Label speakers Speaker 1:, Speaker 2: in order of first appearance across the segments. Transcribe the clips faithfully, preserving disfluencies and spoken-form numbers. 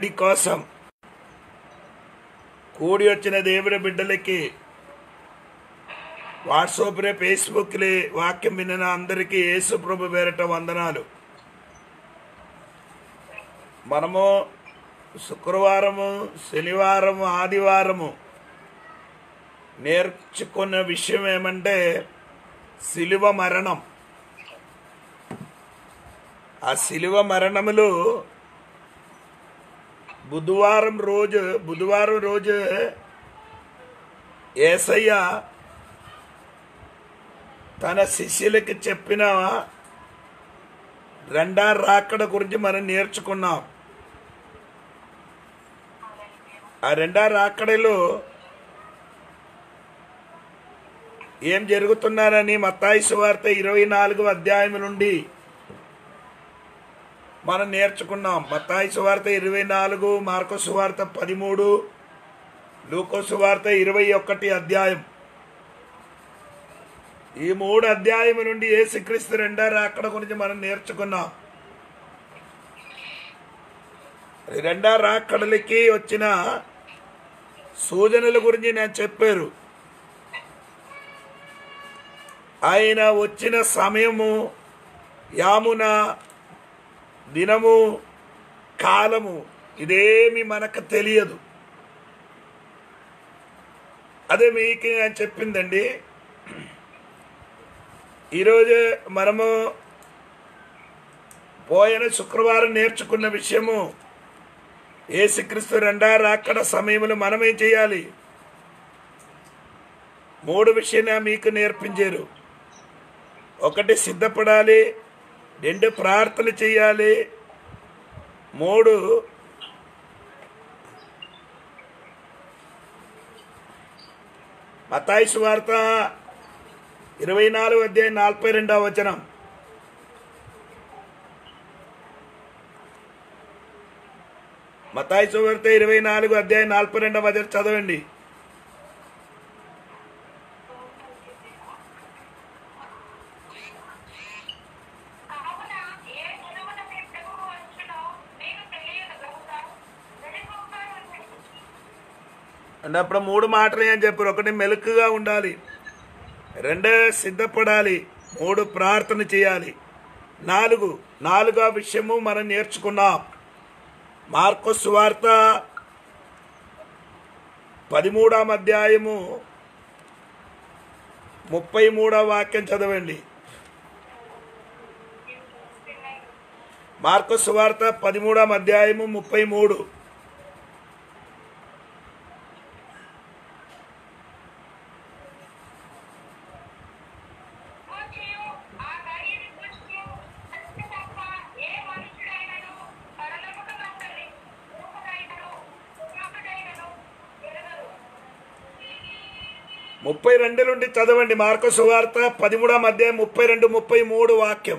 Speaker 1: కోసం కూడి వచ్చిన దేవుని బిడ్డలకి వాట్సాప్ రే ఫేస్బుక్ లే వాక్యం విన్న అందరికీ యేసు ప్రభు పేరట వందనాలు. మనము శుక్రవారము, శనివారము, ఆదివారము నేర్చుకున్న విషయం ఏమంటే శిలువ మరణం. ఆ శిలువ మరణములు బుధవారం రోజు బుధవారం రోజు యేసయ్య తన శిష్యులకి చెప్పిన రెండో రాకడ గురించి మనం నేర్చుకున్నాం. ఆ రెండో రాకడలో ఏం జరుగుతున్నారని మత్తయి సువార్త ఇరవై నాలుగు అధ్యాయం నుండి మనం నేర్చుకున్నాం. మత్తయి సువార్త ఇరవై నాలుగు, మార్కు సువార్త పదమూడు, లూకా సువార్త ఇరవై ఒకటి అధ్యాయం. ఈ మూడు అధ్యాయం నుండి యేసుక్రీస్తు రెండో రాకడ గురించి మనం నేర్చుకున్నాం. రెండో రాకడలకి వచ్చిన సూచనల గురించి నేను చెప్పారు. ఆయన వచ్చిన సమయము, యామున, దినము, కాలము ఇదేమి మనకు తెలియదు. అదే మీకు నేను చెప్పిందండి. ఈరోజు మనము పోయిన శుక్రవారం నేర్చుకున్న విషయము యేసుక్రీస్తు రెండో రాకడ సమయంలో మనం ఏం చేయాలి? మూడు విషయాలు మీకు నేర్పించారు. ఒకటి సిద్ధపడాలి, రెండు ప్రార్థన చేయాలి, మూడు మత్తయి సువార్త ఇరవై నాలుగు అధ్యాయం నలభై రెండవ వచనం. మత్తయి సువార్త ఇరవై నాలుగు అధ్యాయం నలభై రెండవ వచనం చదవండి. అంటే అప్పుడు మూడు మాటలు ఏం చెప్పారు. ఒకటి మెలకుగా ఉండాలి, రెండో సిద్ధపడాలి, మూడు ప్రార్థన చేయాలి, నాలుగు నాలుగో విషయము మనం నేర్చుకున్నాం. మార్కు సువార్త పదమూడవ అధ్యాయము ముప్పై మూడవ వాక్యం చదవండి. మార్కు సువార్త పదమూడవ అధ్యాయము ముప్పై మూడు. ముప్పై రెండు నుండి చదవండి. మార్కు సువార్త పదమూడవ అధ్యాయం ముప్పై రెండు ముప్పై మూడు వాక్యం.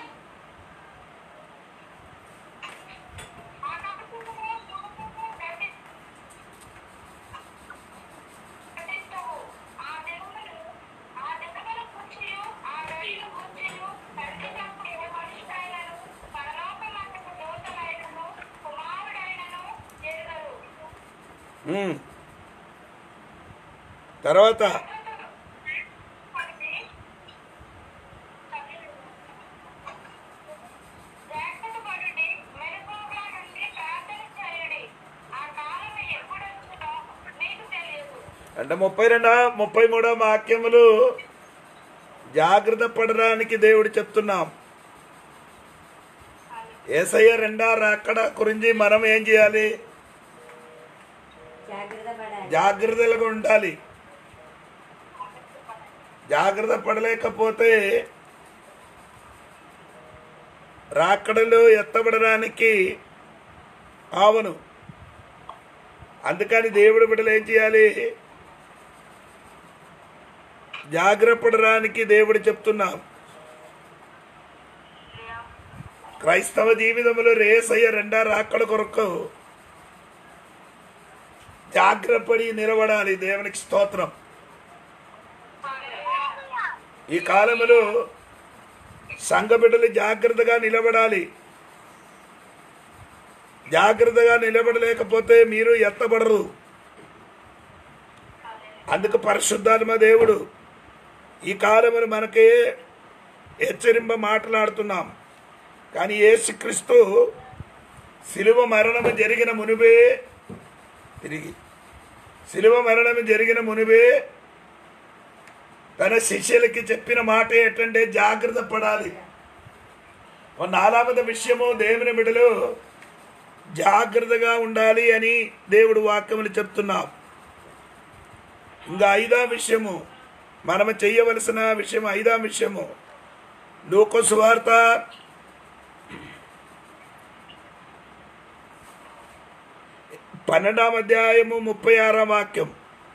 Speaker 1: తర్వాత అంటే ముప్పై రెండవ ముప్పై మూడవ వాక్యములు జాగ్రత్త పడడానికి దేవుడు చెప్తున్నాం. యేసయ్య రెండో రాకడ గురించి మనం ఏం చేయాలి? జాగ్రత్తగా ఉండాలి. జాగ్రత్త పడలేకపోతే రాకడలో ఎత్తబడడానికి ఆవను. అందుకని దేవుడి బిడ్డలు ఏం చేయాలి? జాగ్రత్త పడడానికి దేవుడు చెప్తున్నాం. క్రైస్తవ జీవితంలో యేసయ్య రెండో రాకడ కొరకు జాగ్రత్త పడి నిలబడాలి. దేవునికి స్తోత్రం. ఈ కాలంలో సంఘ బిడ్డలు జాగ్రత్తగా నిలబడాలి. జాగ్రత్తగా నిలబడలేకపోతే మీరు ఎత్తబడరు. అందుకు పరిశుద్ధాత్మ దేవుడు ఈ కాలమును మనకి హెచ్చరింప మాట్లాడుతున్నాం. కానీ యేసుక్రీస్తు శిలువ మరణము జరిగిన మునుబే తిరిగి శిలువ మరణము జరిగిన మునుబే తన శిష్యులకి చెప్పిన మాట ఏంటంటే జాగ్రత్త పడాలి. నాలుగవ విషయము దేవుని బిడ్డలు జాగ్రత్తగా ఉండాలి అని దేవుడు వాక్యములు చెప్తున్నాం. ఇంకా ఐదో విషయము మనము చెయ్యవలసిన విషయం ఐదో విషయము లూకా సువార్త పన్నెండవ అధ్యాయము ముప్పై ఆరవ వాక్యం.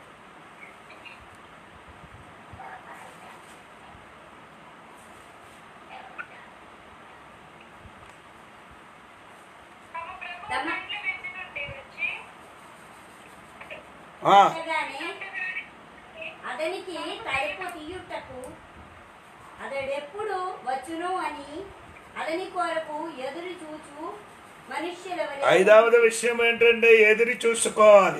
Speaker 2: అతనికి తలుపు తీయుటకు అతడెప్పుడు వచ్చును అని అతని కొరకు ఎదురు చూచు మనుష్యుల వలె.
Speaker 1: ఐదవది విషయం ఏంటంటే ఎదురు చూసుకోవాలి.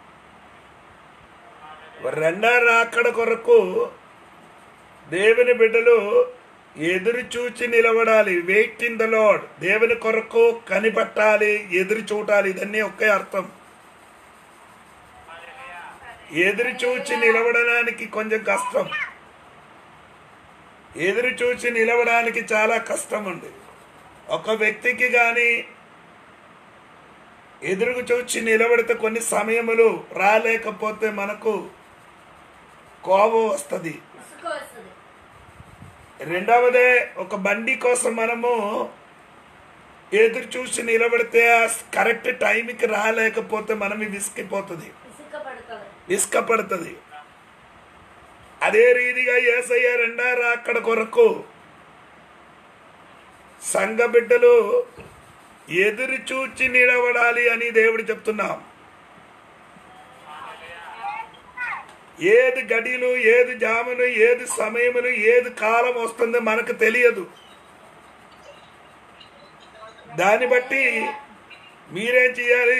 Speaker 1: రెండో రాకడ కొరకు దేవుని బిడ్డలు ఎదురు చూచి నిలబడాలి. Wait in the Lord. దేవుని కొరకు కనిపట్టాలి, ఎదురు చూడాలి. ఇదన్నీ ఒకే అర్థం. ఎదురు చూచి నిలబడడానికి కొంచెం కష్టం. ఎదురు చూచి నిలబడడానికి చాలా కష్టం ఉంది. ఒక వ్యక్తికి కానీ ఎదురు చూచి నిలబడితే కొన్ని సమయములు రాలేకపోతే మనకు కోపం వస్తుంది. రెండవదే ఒక బండి కోసం మనము ఎదురు చూసి నిలబడితే కరెక్ట్ టైంకి రాలేకపోతే మనం విసిగిపోతుంది, ఇసుకపడుతుంది. అదే రీతిగా యేసయ్య రెండో రాకడ కొరకు సంఘ బిడ్డలు ఎదురు చూచి నిలబడాలి అని దేవుడు చెప్తున్నాం. ఏది గడిలు, ఏది జాములు, ఏది సమయములు, ఏది కాలం వస్తుందో మనకు తెలియదు. దాన్ని బట్టి మీరేం చేయాలి?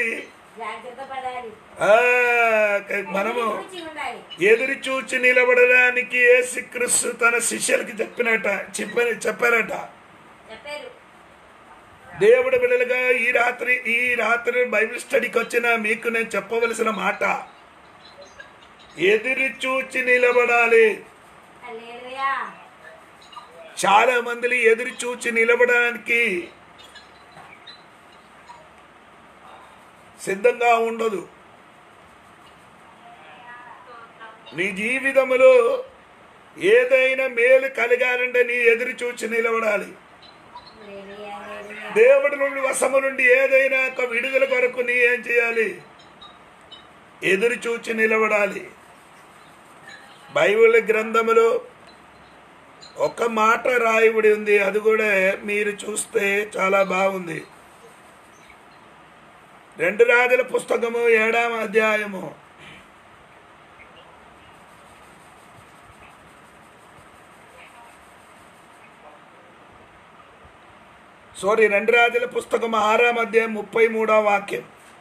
Speaker 1: మనము ఎదురు చూచి నిలబడడానికి యేసుక్రీస్తు తన శిష్యులకి చెప్పినట చెప్ప చెప్పారట. దేవుడు బిడ్డలుగా ఈ రాత్రి ఈ రాత్రి బైబిల్ స్టడీకి వచ్చిన మీకు నేను చెప్పవలసిన మాట, ఎదురు చూచి నిలబడాలి. చాలా మంది ఎదురు చూచి నిలబడడానికి సిద్ధంగా ఉండదు. నీ జీవితంలో ఏదైనా మేలు కలగాలంటే నీ ఎదురు చూచి నిలబడాలి. దేవుడి నుండి వశము నుండి ఏదైనా ఒక విడుదల కొరకు నీ ఏం చేయాలి? ఎదురు చూచి నిలబడాలి. బైబిల్ గ్రంథములో ఒక మాట రాయబడి ఉంది. అది కూడా మీరు చూస్తే చాలా బాగుంది. రెండు రాజుల పుస్తకము ఏడవ అధ్యాయము సారీ రెండు రాజుల పుస్తకం ఆరాం అధ్యాయం ముప్పై మూడవ వాక్యం.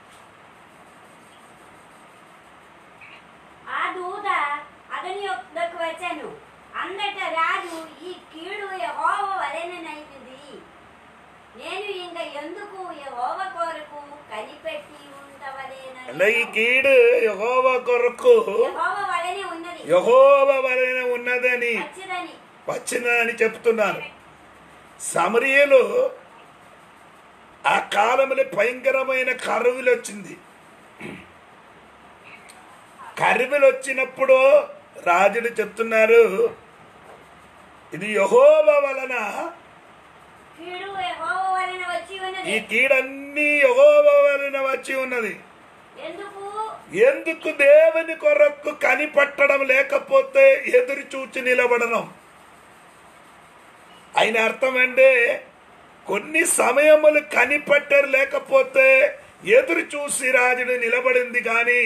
Speaker 2: ఆ దూత అతని యొద్దకు వచ్చెను. అందట రాజు, ఈ కీడు యెహోవా వలెనైనది. నేను ఇంక ఎందుకు యెహోవా కొరకు కనిపెట్టి ఉండవలెనని.
Speaker 1: అంటే ఈ కీడు యెహోవా కొరకు
Speaker 2: యెహోవా వలెనే ఉన్నది,
Speaker 1: యెహోవా వలెనే ఉన్నదని
Speaker 2: వచ్చిదని
Speaker 1: వచ్చిందని చెప్తున్నారు. సమరియలు ఆ కాలంలో భయంకరమైన కరువులు వచ్చింది. కరువులు వచ్చినప్పుడు రాజులు చెప్తున్నారు, ఇది యెహోవా వలన,
Speaker 2: కీడు యెహోవా వలన వచ్చి ఉన్నది.
Speaker 1: ఈ కీడన్నీ యెహోవా వలన వచ్చి ఉన్నది.
Speaker 2: ఎందుకు
Speaker 1: ఎందుకు దేవుని కొరకు కనిపట్టడం లేకపోతే ఎదురు చూచి నిలబడడం. ఆయన అర్థం అంటే కొన్ని సమయములు కనిపట్టరు, లేకపోతే ఎదురు చూసి రాజుడు నిలబడింది. కానీ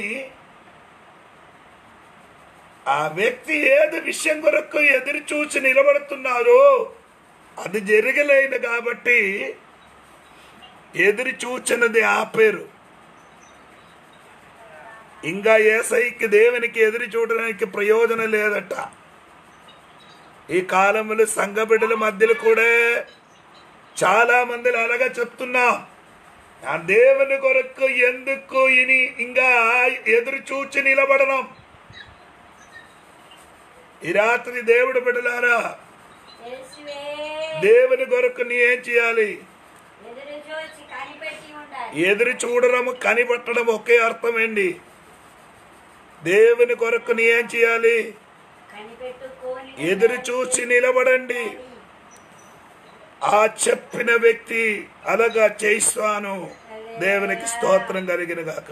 Speaker 1: ఆ వ్యక్తి ఏది విషయం కొరకు ఎదురు చూసి నిలబడుతున్నారో అది జరగలేదు. కాబట్టి ఎదురు చూచినది ఆపేరు. ఇంకా యేసయ్యకి దేవునికి ఎదురు చూడడానికి ప్రయోజనం లేదట. ఈ కాలంలో సంఘ బిడ్డల మధ్యలో కూడా చాలా మంది అలాగా చెప్తున్నా, ఆ దేవుని కొరకు ఎందుకు ఇని ఇంకా ఎదురు చూచి నిలబడడం. ఈ రాత్రి దేవుడు బిడ్డలారా, దేవుని కొరకు నీ ఏం చేయాలి? ఎదురు చూడడము కనిపెట్టడం ఒకే అర్థమేండి. దేవుని కొరకు నీ ఏం చేయాలి? ఎదురు చూసి నిలబడండి. ఆ చెప్పిన వ్యక్తి అలాగా చేయిస్తాను. దేవునికి స్తోత్రం కలిగిన గాక.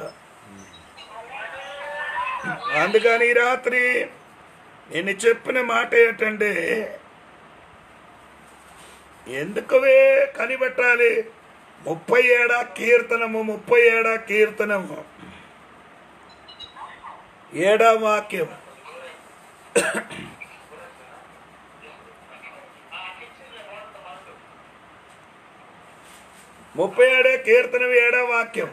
Speaker 1: అందుకని ఈ రాత్రి నేను చెప్పిన మాట ఏంటంటే, ఎందుకువే కనిపెట్టాలి? ముప్పై ఏడా కీర్తనము ముప్పై ఏడా కీర్తనము ఏడా వాక్యం ముప్పై ఏడే కీర్తనం ఏడా వాక్యం.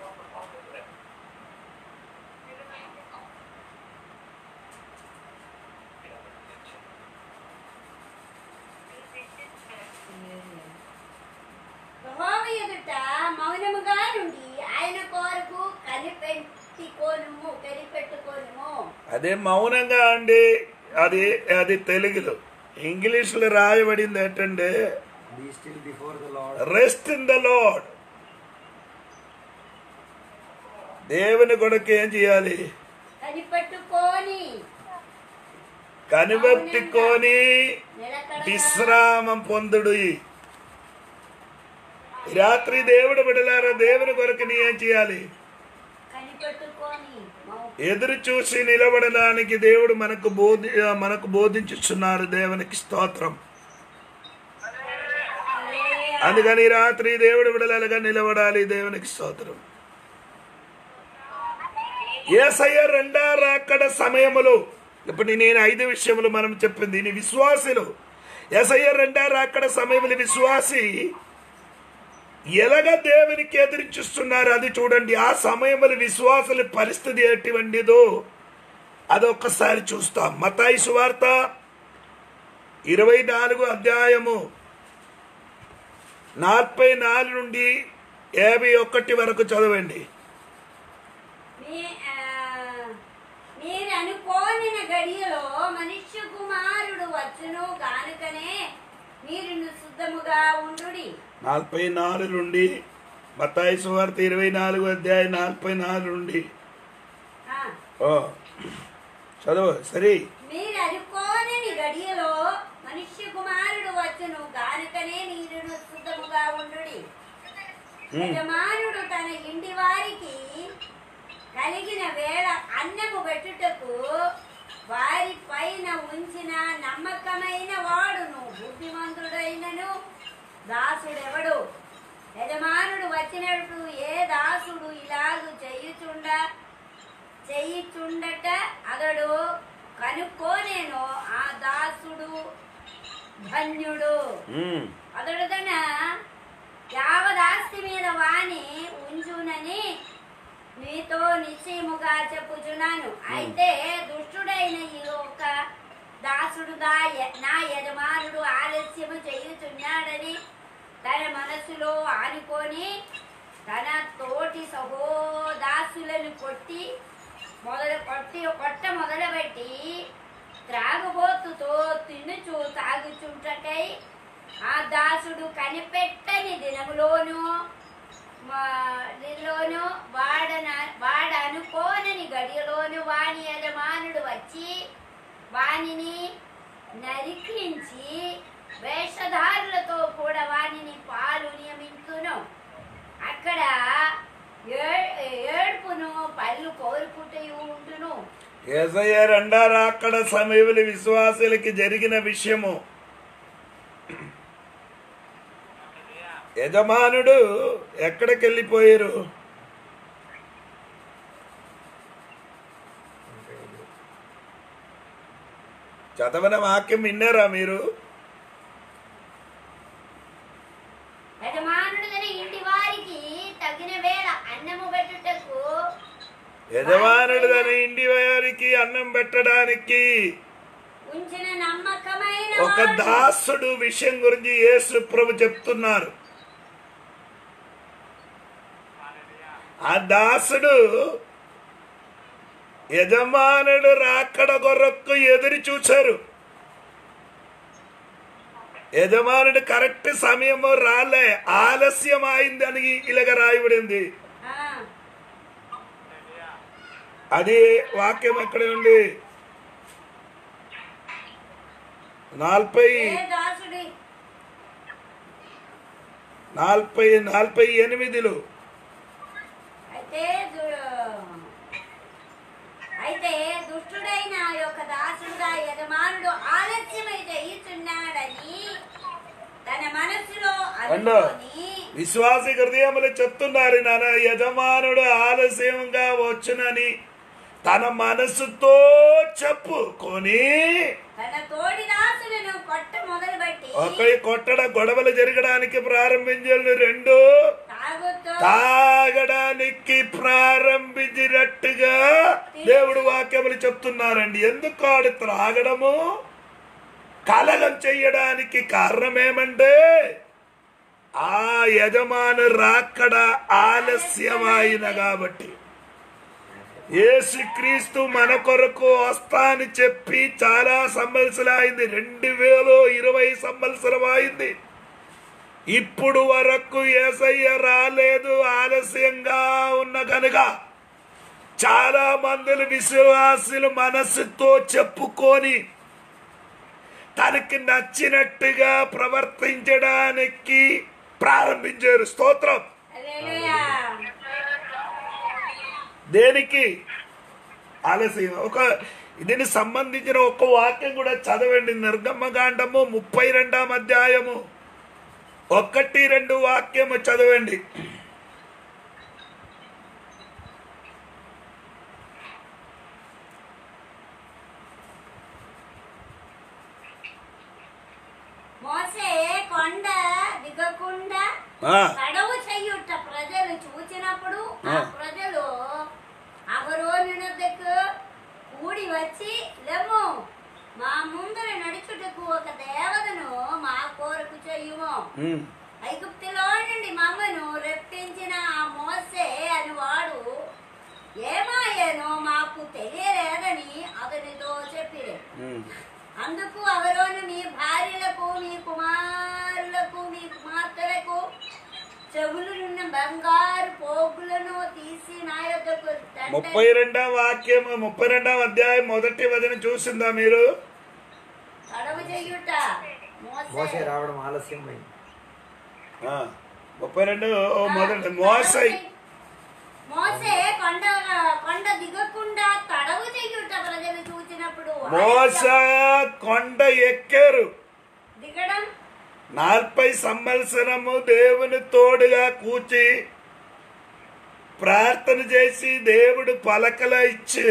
Speaker 2: మౌనముగా నుండి ఆయన కొరకు కనిపెట్టుకోనుము కనిపెట్టుకోనుము.
Speaker 1: అదే మౌనంగా అండి. అది అది తెలుగులో. ఇంగ్లీష్లో రాయబడింది ఏంటంటే రెస్ట్ ఇన్ ద లార్డ్. దేవుని కొరకు ఏం చేయాలి?
Speaker 2: కనిపెట్టుకొని
Speaker 1: కనిపెట్టుకొని విశ్రామం పొందుడు. రాత్రి దేవుడు బిడ్డలారా, దేవుని కొరకు నీ ఏం చేయాలి? ఎదురు చూసి నిలబడడానికి దేవుడు మనకు బోధి మనకు బోధించుతున్నారు. దేవునికి స్తోత్రం. అందుకని రాత్రి దేవుడు బిడ్డలుగా నిలబడాలి. దేవునికి స్తోత్రం. యేసయ్య రెండో రాకడ సమయములో, ఇప్పుడు నేను ఐదు విషయములు మనం చెప్పింది నీ విశ్వాసులు. యేసయ్య రెండో రాకడ సమయములు విశ్వాసి ఎలాగ దేవునికి ఎదురించుస్తున్నారు అది చూడండి. ఆ సమయంలో విశ్వాసుల పరిస్థితి ఎటువంటిదో అదొక్కసారి చూస్తాం. మత్తయి సువార్త ఇరవై నాలుగు అధ్యాయము నలభై నాలుగు నుండి యాభై ఒకటి వరకు చదవండి.
Speaker 2: మీరు అనుకోని గడియలో మనుష్య కుమారుడు వచ్చును గానుకనే మీరు శుద్ధముగా ఉండుడి.
Speaker 1: నలభై నాలుగు నుండి మత్తయి సువార్త ఇరవై నాలుగు అధ్యాయం నలభై నాలుగు నుండి ఓ చదువు సరే.
Speaker 2: మీరు అనుకోని గడియలో మనుష్య కుమారుడు వచ్చును గానుకనే మీరు శుద్ధముగా ఉండుడి. యజమానుడు తన ఇంటి వారికి కలిగిన వేళ అన్నము పెట్టుటకు వారి పైన ఉంచిన నమ్మకమైన వాడును బుద్ధిమంతుడైనను దాసుడెవడు? యజమానుడు వచ్చినట్టు ఏ దాసుడు ఇలాగు చేయుచుండ చేయుచుండట అతడు కనుక్కోనేనో ఆ దాసుడు ధన్యుడు. అతడు తన యావదాస్తి మీద వాణి ఉంచునని నీతో నిశ్చయముగా చెప్పుచున్నాను. అయితే దుష్టుడైన ఈ ఒక దాసుడు నా యజమానుడు ఆలస్యము చేయుచున్నాడని తన మనసులో ఆనుకొని తన తోటి సహోదాసులను కొట్టి మొదలు కొట్టి కొట్ట మొదలుపెట్టి త్రాగుబోతుతో తినుచు తాగుచుంటకై ఆ దాసుడు కనిపెట్టని దినములోను లోను వాడన వాడ అనుకోనని గడియలోను వాని యజమానుడు వచ్చి వానిని నరికించి వేషధారులతో కూడా వానిని పాలు నియమించును. అక్కడ ఏడుపును పళ్ళు కోరుకుంటూ ఉంటును.
Speaker 1: యేసయ్య రెండో రాకడ సమయంలో విశ్వాసులకి జరిగిన విషయము, యజమానుడు ఎక్కడికి వెళ్ళిపోయారు? చదవన వాక్యం విన్నారా మీరు?
Speaker 2: యజమానుడు తన ఇంటి వారికి
Speaker 1: యజమానుడు తన ఇంటి వారికి అన్నం పెట్టడానికి
Speaker 2: ఉంచిన నమ్మకమైన
Speaker 1: ఒక
Speaker 2: వాడు.
Speaker 1: దాసుడు విషయం గురించి యేసు ప్రభు చెప్తున్నారు. ఆ దాసుడు యజమానుడు రాకడ కొరకు ఎదురు చూశారు. యజమానుడు కరెక్ట్ సమయము రాలే, ఆలస్యం అయింది అని ఇలాగ రాయబడింది.
Speaker 2: ఆ,
Speaker 1: అది వాక్యం ఎక్కడ ఉంది? నలభై
Speaker 2: ఏ దాసుడి
Speaker 1: నలభై నలభై ఎనిమిదిలో
Speaker 2: అయితే దు- అయితే దుష్టుడైన ఆ యొక్క దాసుడుగా యజమానుడు ఆలస్యమై చేయుచున్నాడని తన మనస్సులో
Speaker 1: అండో
Speaker 2: అనుకొని
Speaker 1: విశ్వాసి హృదయములు చెప్తున్నారు, నాన్న యజమానుడు ఆలస్యంగా వచ్చునని తన మనసుతో చెప్పుకొని
Speaker 2: తన తోడి దాసులను కొట్ట మొదలుపెట్టి
Speaker 1: ఒకరి కొట్టడ గొడవలు జరగడానికి ప్రారంభించారు. రెండు
Speaker 2: తాగుతూ
Speaker 1: తాగడానికి ప్రారంభించినట్టుగా దేవుడు వాక్యములు చెప్తున్నారండి. ఎందుకు ఆడు త్రాగడము కలగం చెయ్యడానికి కారణం ఏమంటే ఆ యజమాను రాకడ ఆలస్యమైన కాబట్టి. యేసుక్రీస్తు మన కొరకు వస్తాని చెప్పి చాలా సంవత్సరం అయింది, రెండు వేల ఇరవై సంవత్సరం అయింది. ఇప్పుడు వరకు యేసయ్య రాలేదు, ఆలస్యంగా ఉన్న కనుక చాలా మంది విశ్వాసులు మనస్సుతో చెప్పుకొని తనకి నచ్చినట్టుగా ప్రవర్తించడానికి ప్రారంభించారు. స్తోత్రం.
Speaker 2: హల్లెలూయా.
Speaker 1: దేనికి ఆలస్యం? ఒక దీనికి సంబంధించిన ఒక వాక్యం కూడా చదవండి. నిర్గమకాండము ముప్పై రెండాం అధ్యాయము ఒకటి రెండు వాక్యము చదవండి.
Speaker 2: మోసే కొండ దిగకుండా
Speaker 1: ఆ,
Speaker 2: తడవు చెయ్యుట ప్రజలు చూచినప్పుడు ఆ
Speaker 1: ఆ.
Speaker 2: ప్రజలు అహరోనునొద్దకు కూడి వచ్చి, లెమ్ము మా ముందర నడుచుటకు ఒక దేవతను మా కోరకు చెయ్యుము.
Speaker 1: ఉమ్,
Speaker 2: ఐగుప్తులో నుండి మమ్మను రెప్పించిన ఆ మోసే అని వాడు ఏమాయనో మాకు తెలియలేదని అతనితో చెప్పిరే.
Speaker 1: ఉమ్.
Speaker 2: అందుకు అహరోను మీ భార్యలకు మీ కుమారులకు మీ కుమార్తెలకు చెవులున్న బంగారు పోగులను తీసి నా యొద్దకు దండ-
Speaker 1: ముప్పై రెండవ వాక్యం ముప్పై రెండవ అధ్యాయం మొదటి వచనం చూసిందా మీరు?
Speaker 2: తడవు చెయ్యుట
Speaker 3: మోసే
Speaker 2: మోసే
Speaker 3: రావడం ఆలస్యమైంది.
Speaker 1: ఆ, ముప్పై రెండు మొదటి మోసై
Speaker 2: మోసే కొండ కొండ దిగకుండా తడవు చెయ్యుట ప్రజలు చూచినప్పుడు
Speaker 1: మోస కొండ ఎక్కారు.
Speaker 2: దిగడం
Speaker 1: నలభై సంవత్సరము దేవుని తోడుగా కూర్చి ప్రార్థన చేసి దేవుడు పలకల ఇచ్చి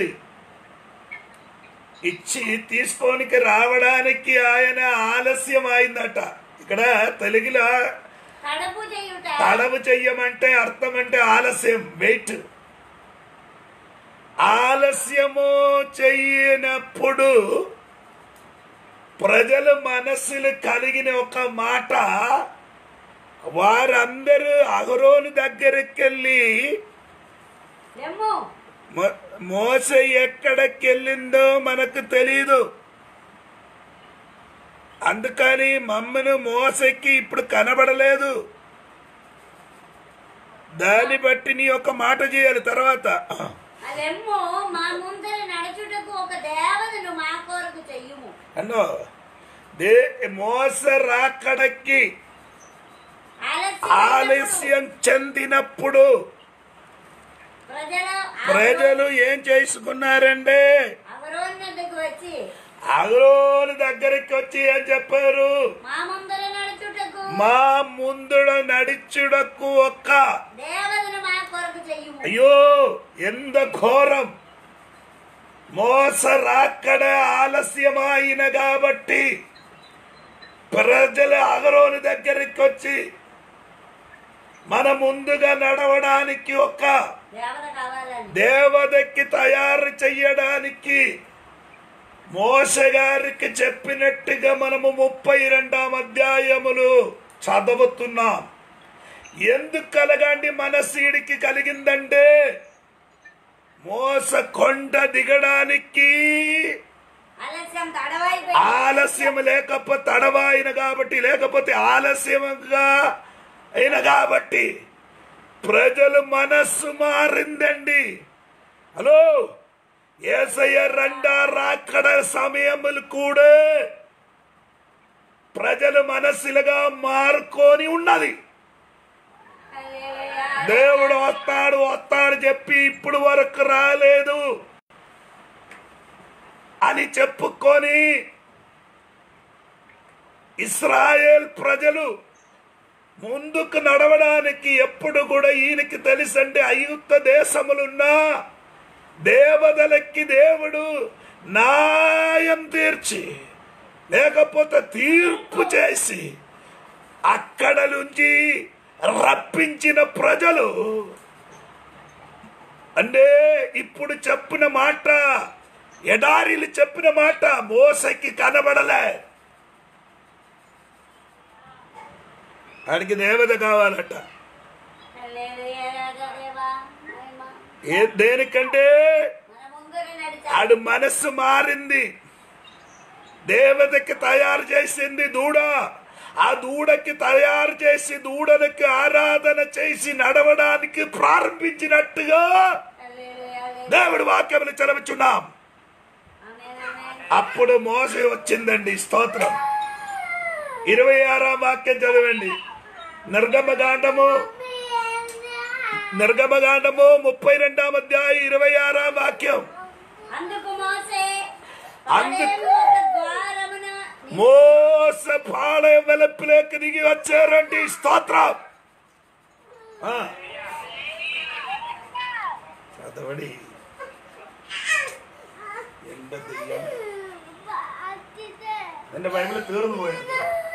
Speaker 1: ఇచ్చి తీసుకోనికి రావడానికి ఆయన ఆలస్యం అయిందట. ఇక్కడ తెలుగులో
Speaker 2: తడవు చెయ్యుట
Speaker 1: తడవు చెయ్యమంటే అర్థం అంటే ఆలస్యం, వెయిట్. ఆలస్యము చెయ్యనప్పుడు ప్రజల మనస్సులు కలిగిన ఒక మాట, వారందరూ అహరోను దగ్గరికి వెళ్ళి
Speaker 2: లెమ్ము
Speaker 1: మో- మోస ఎక్కడికి వెళ్ళిందో మనకు తెలియదు, అందుకని మమ్మను మోసకి ఇప్పుడు కనబడలేదు, దాన్ని బట్టి నీ ఒక మాట చేయాలి. తర్వాత
Speaker 2: అలెమ్మో మా ముందర నడుచుటకు ఒక దేవతను మా కొరకు చెయ్యుము.
Speaker 1: అన్నో దే మోస రాకడకి
Speaker 2: ఆలస్యం
Speaker 1: ఆలస్యం చెందినప్పుడు
Speaker 2: ప్రజలు
Speaker 1: ప్రజలు ఏం చేసుకున్నారంటే
Speaker 2: అహరోను వద్దకు వచ్చి
Speaker 1: అహరోను దగ్గరికి వచ్చి ఏం చెప్పారు?
Speaker 2: మా ముందర నడుచుటకు
Speaker 1: మా ముందుడ నడిచుడకు ఒక్క
Speaker 2: దేవతను మా కొరకు చెయ్యుము.
Speaker 1: అయ్యో ఎంత ఘోరం! మోస రాకడ ఆలస్యమైన కాబట్టి ప్రజలు అహరోను దగ్గరికి వచ్చి మన ముందుగా నడవడానికి ఒక
Speaker 2: దేవత కావాలని
Speaker 1: దేవతకి తయారు చెయ్యడానికి మోషే గారికి చెప్పినట్టుగా మనము ముప్పై రెండాం అధ్యాయములు చదువుతున్నాం. ఎందుకు కలగండి మనసీడికి కలిగిందంటే మోస కొండ దిగడానికి ఆలస్యం లేకపోతే తడవాయిన కాబట్టి లేకపోతే ఆలస్యంగా అయిన కాబట్టి ప్రజలు మనస్సు మారిందండి. హలో, యేసయ్య రెండో రాకడ సమయములు కూడా ప్రజలు మనస్సులుగా మారుకొని ఉన్నది. దేవుడు వస్తాడు వస్తాడు చెప్పి ఇప్పుడు వరకు రాలేదు అని చెప్పుకొని ఇశ్రాయేల్ ప్రజలు ముందుకు నడవడానికి ఎప్పుడు కూడా ఈయనకి తెలుసండి ఐగుప్త దేశములున్నా దేవతలకి దేవుడు న్యాయం తీర్చి లేకపోతే తీర్పు చేసి అక్కడ నుంచి రప్పించిన ప్రజలు అంటే ఇప్పుడు చెప్పిన మాట ఎడారిలు చెప్పిన మాట మోసకి కనబడలే. ఆడికి దేవత కావాలట. ఏ దేనికంటే ఆడు మనస్సు మారింది. దేవతకి తయారు చేసింది దూడ. ఆ దూడకి తయారు చేసి దూడలకి ఆరాధన చేసి నడవడానికి ప్రారంభించినట్టుగా దేవుడు వాక్యములు చదవుచున్నాం. అప్పుడు మోసే వచ్చిందండి. స్తోత్రం. ఇరవై ఆరాం వాక్యం చదవండి. నిర్గమకాండము నిర్గమకాండము ముప్పై రెండాం అధ్యాయం ఇరవై ఆరాం వాక్యం. మోస పాళయం వెలుపులోకి దిగి వచ్చారండి. స్తోత్రం. చదవడి. എന്റെ ബൈബിള് തീർന്നു പോയത്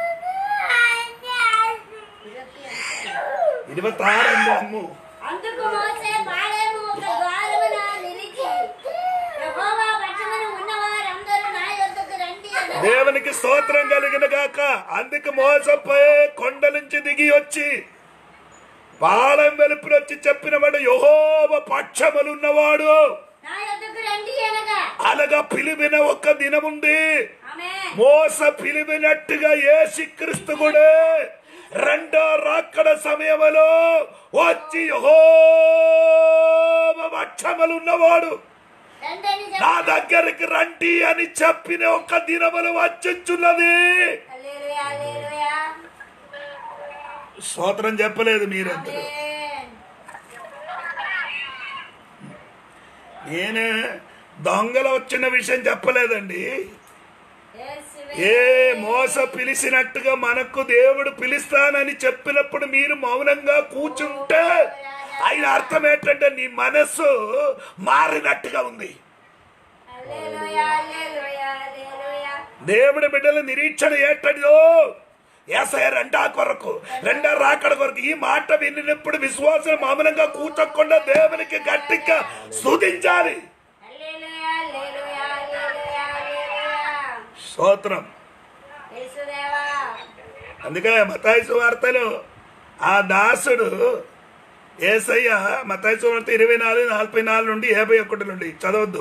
Speaker 1: ഇരുപത്തി ആറ് എന്റെ അമ്മു దేవునికి స్తోత్రం కలిగిన గాక. అందుకు మోసపోయే కొండ నుంచి దిగి వచ్చి పాళెం వెలుపులు వచ్చి చెప్పినవాడు యెహోవా పక్షములున్నవాడు అలాగా పిలివిన ఒక్క దినముంది. మోస పిలివినట్టుగా యేసుక్రీస్తు కూడా రెండో రాకడ సమయంలో వచ్చి యెహోవా పక్షములున్నవాడు నా దగ్గరికి రండి అని చెప్పిన ఒక్క దినములు వచ్చుచున్నది. స్తోత్రం చెప్పలేదు మీరందరూ. నేను దొంగలు వచ్చిన విషయం చెప్పలేదండి. ఏ మోస పిలిచినట్టుగా మనకు దేవుడు పిలుస్తానని చెప్పినప్పుడు మీరు మౌనంగా కూర్చుంటే ఆయన అర్థం ఏంటంటే నీ మనస్సు మారినట్టుగా ఉంది. దేవుడి బిడ్డల నిరీక్షణ ఏంటో యేసయ్య రెండా కొరకు రెండో రాకడ కొరకు ఈ మాట విన్నప్పుడు విశ్వాసం మౌనంగా కూర్చోకుండా దేవునికి గట్టిగా స్తుతించాలి. స్తోత్రం. అందుకే మత్తయి సువార్తలో ఆ దాసుడు యేసయ్య మత్తయి సువార్త ఇరవై నాలుగు నలభై నాలుగు నుండి యాభై ఒకటి నుండి చదవద్దు.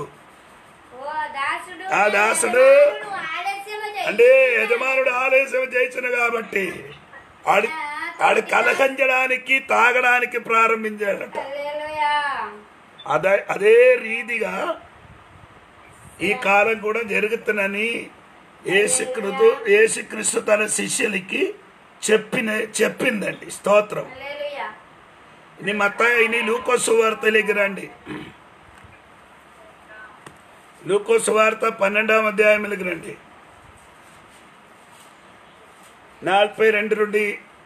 Speaker 1: ఆ దాసుడు అంటే యజమానుడు ఆలస్యం చేసిన కాబట్టి ఆడి ఆడి కలకంచడానికి తాగడానికి ప్రారంభించాడట. అదే అదే రీతిగా ఈ కాలం కూడా జరుగుతుందని యేసుక్రీస్తు యేసుక్రీస్తు తన శిష్యులకి చెప్పిన చెప్పిందండి. స్తోత్రం. ఇని మత్తయి ఇని లూకా సువార్తలోకి రండి. లూకా సువార్త పన్నెండవ అధ్యాయంలోకి రండి. నలభై రెండు నుండి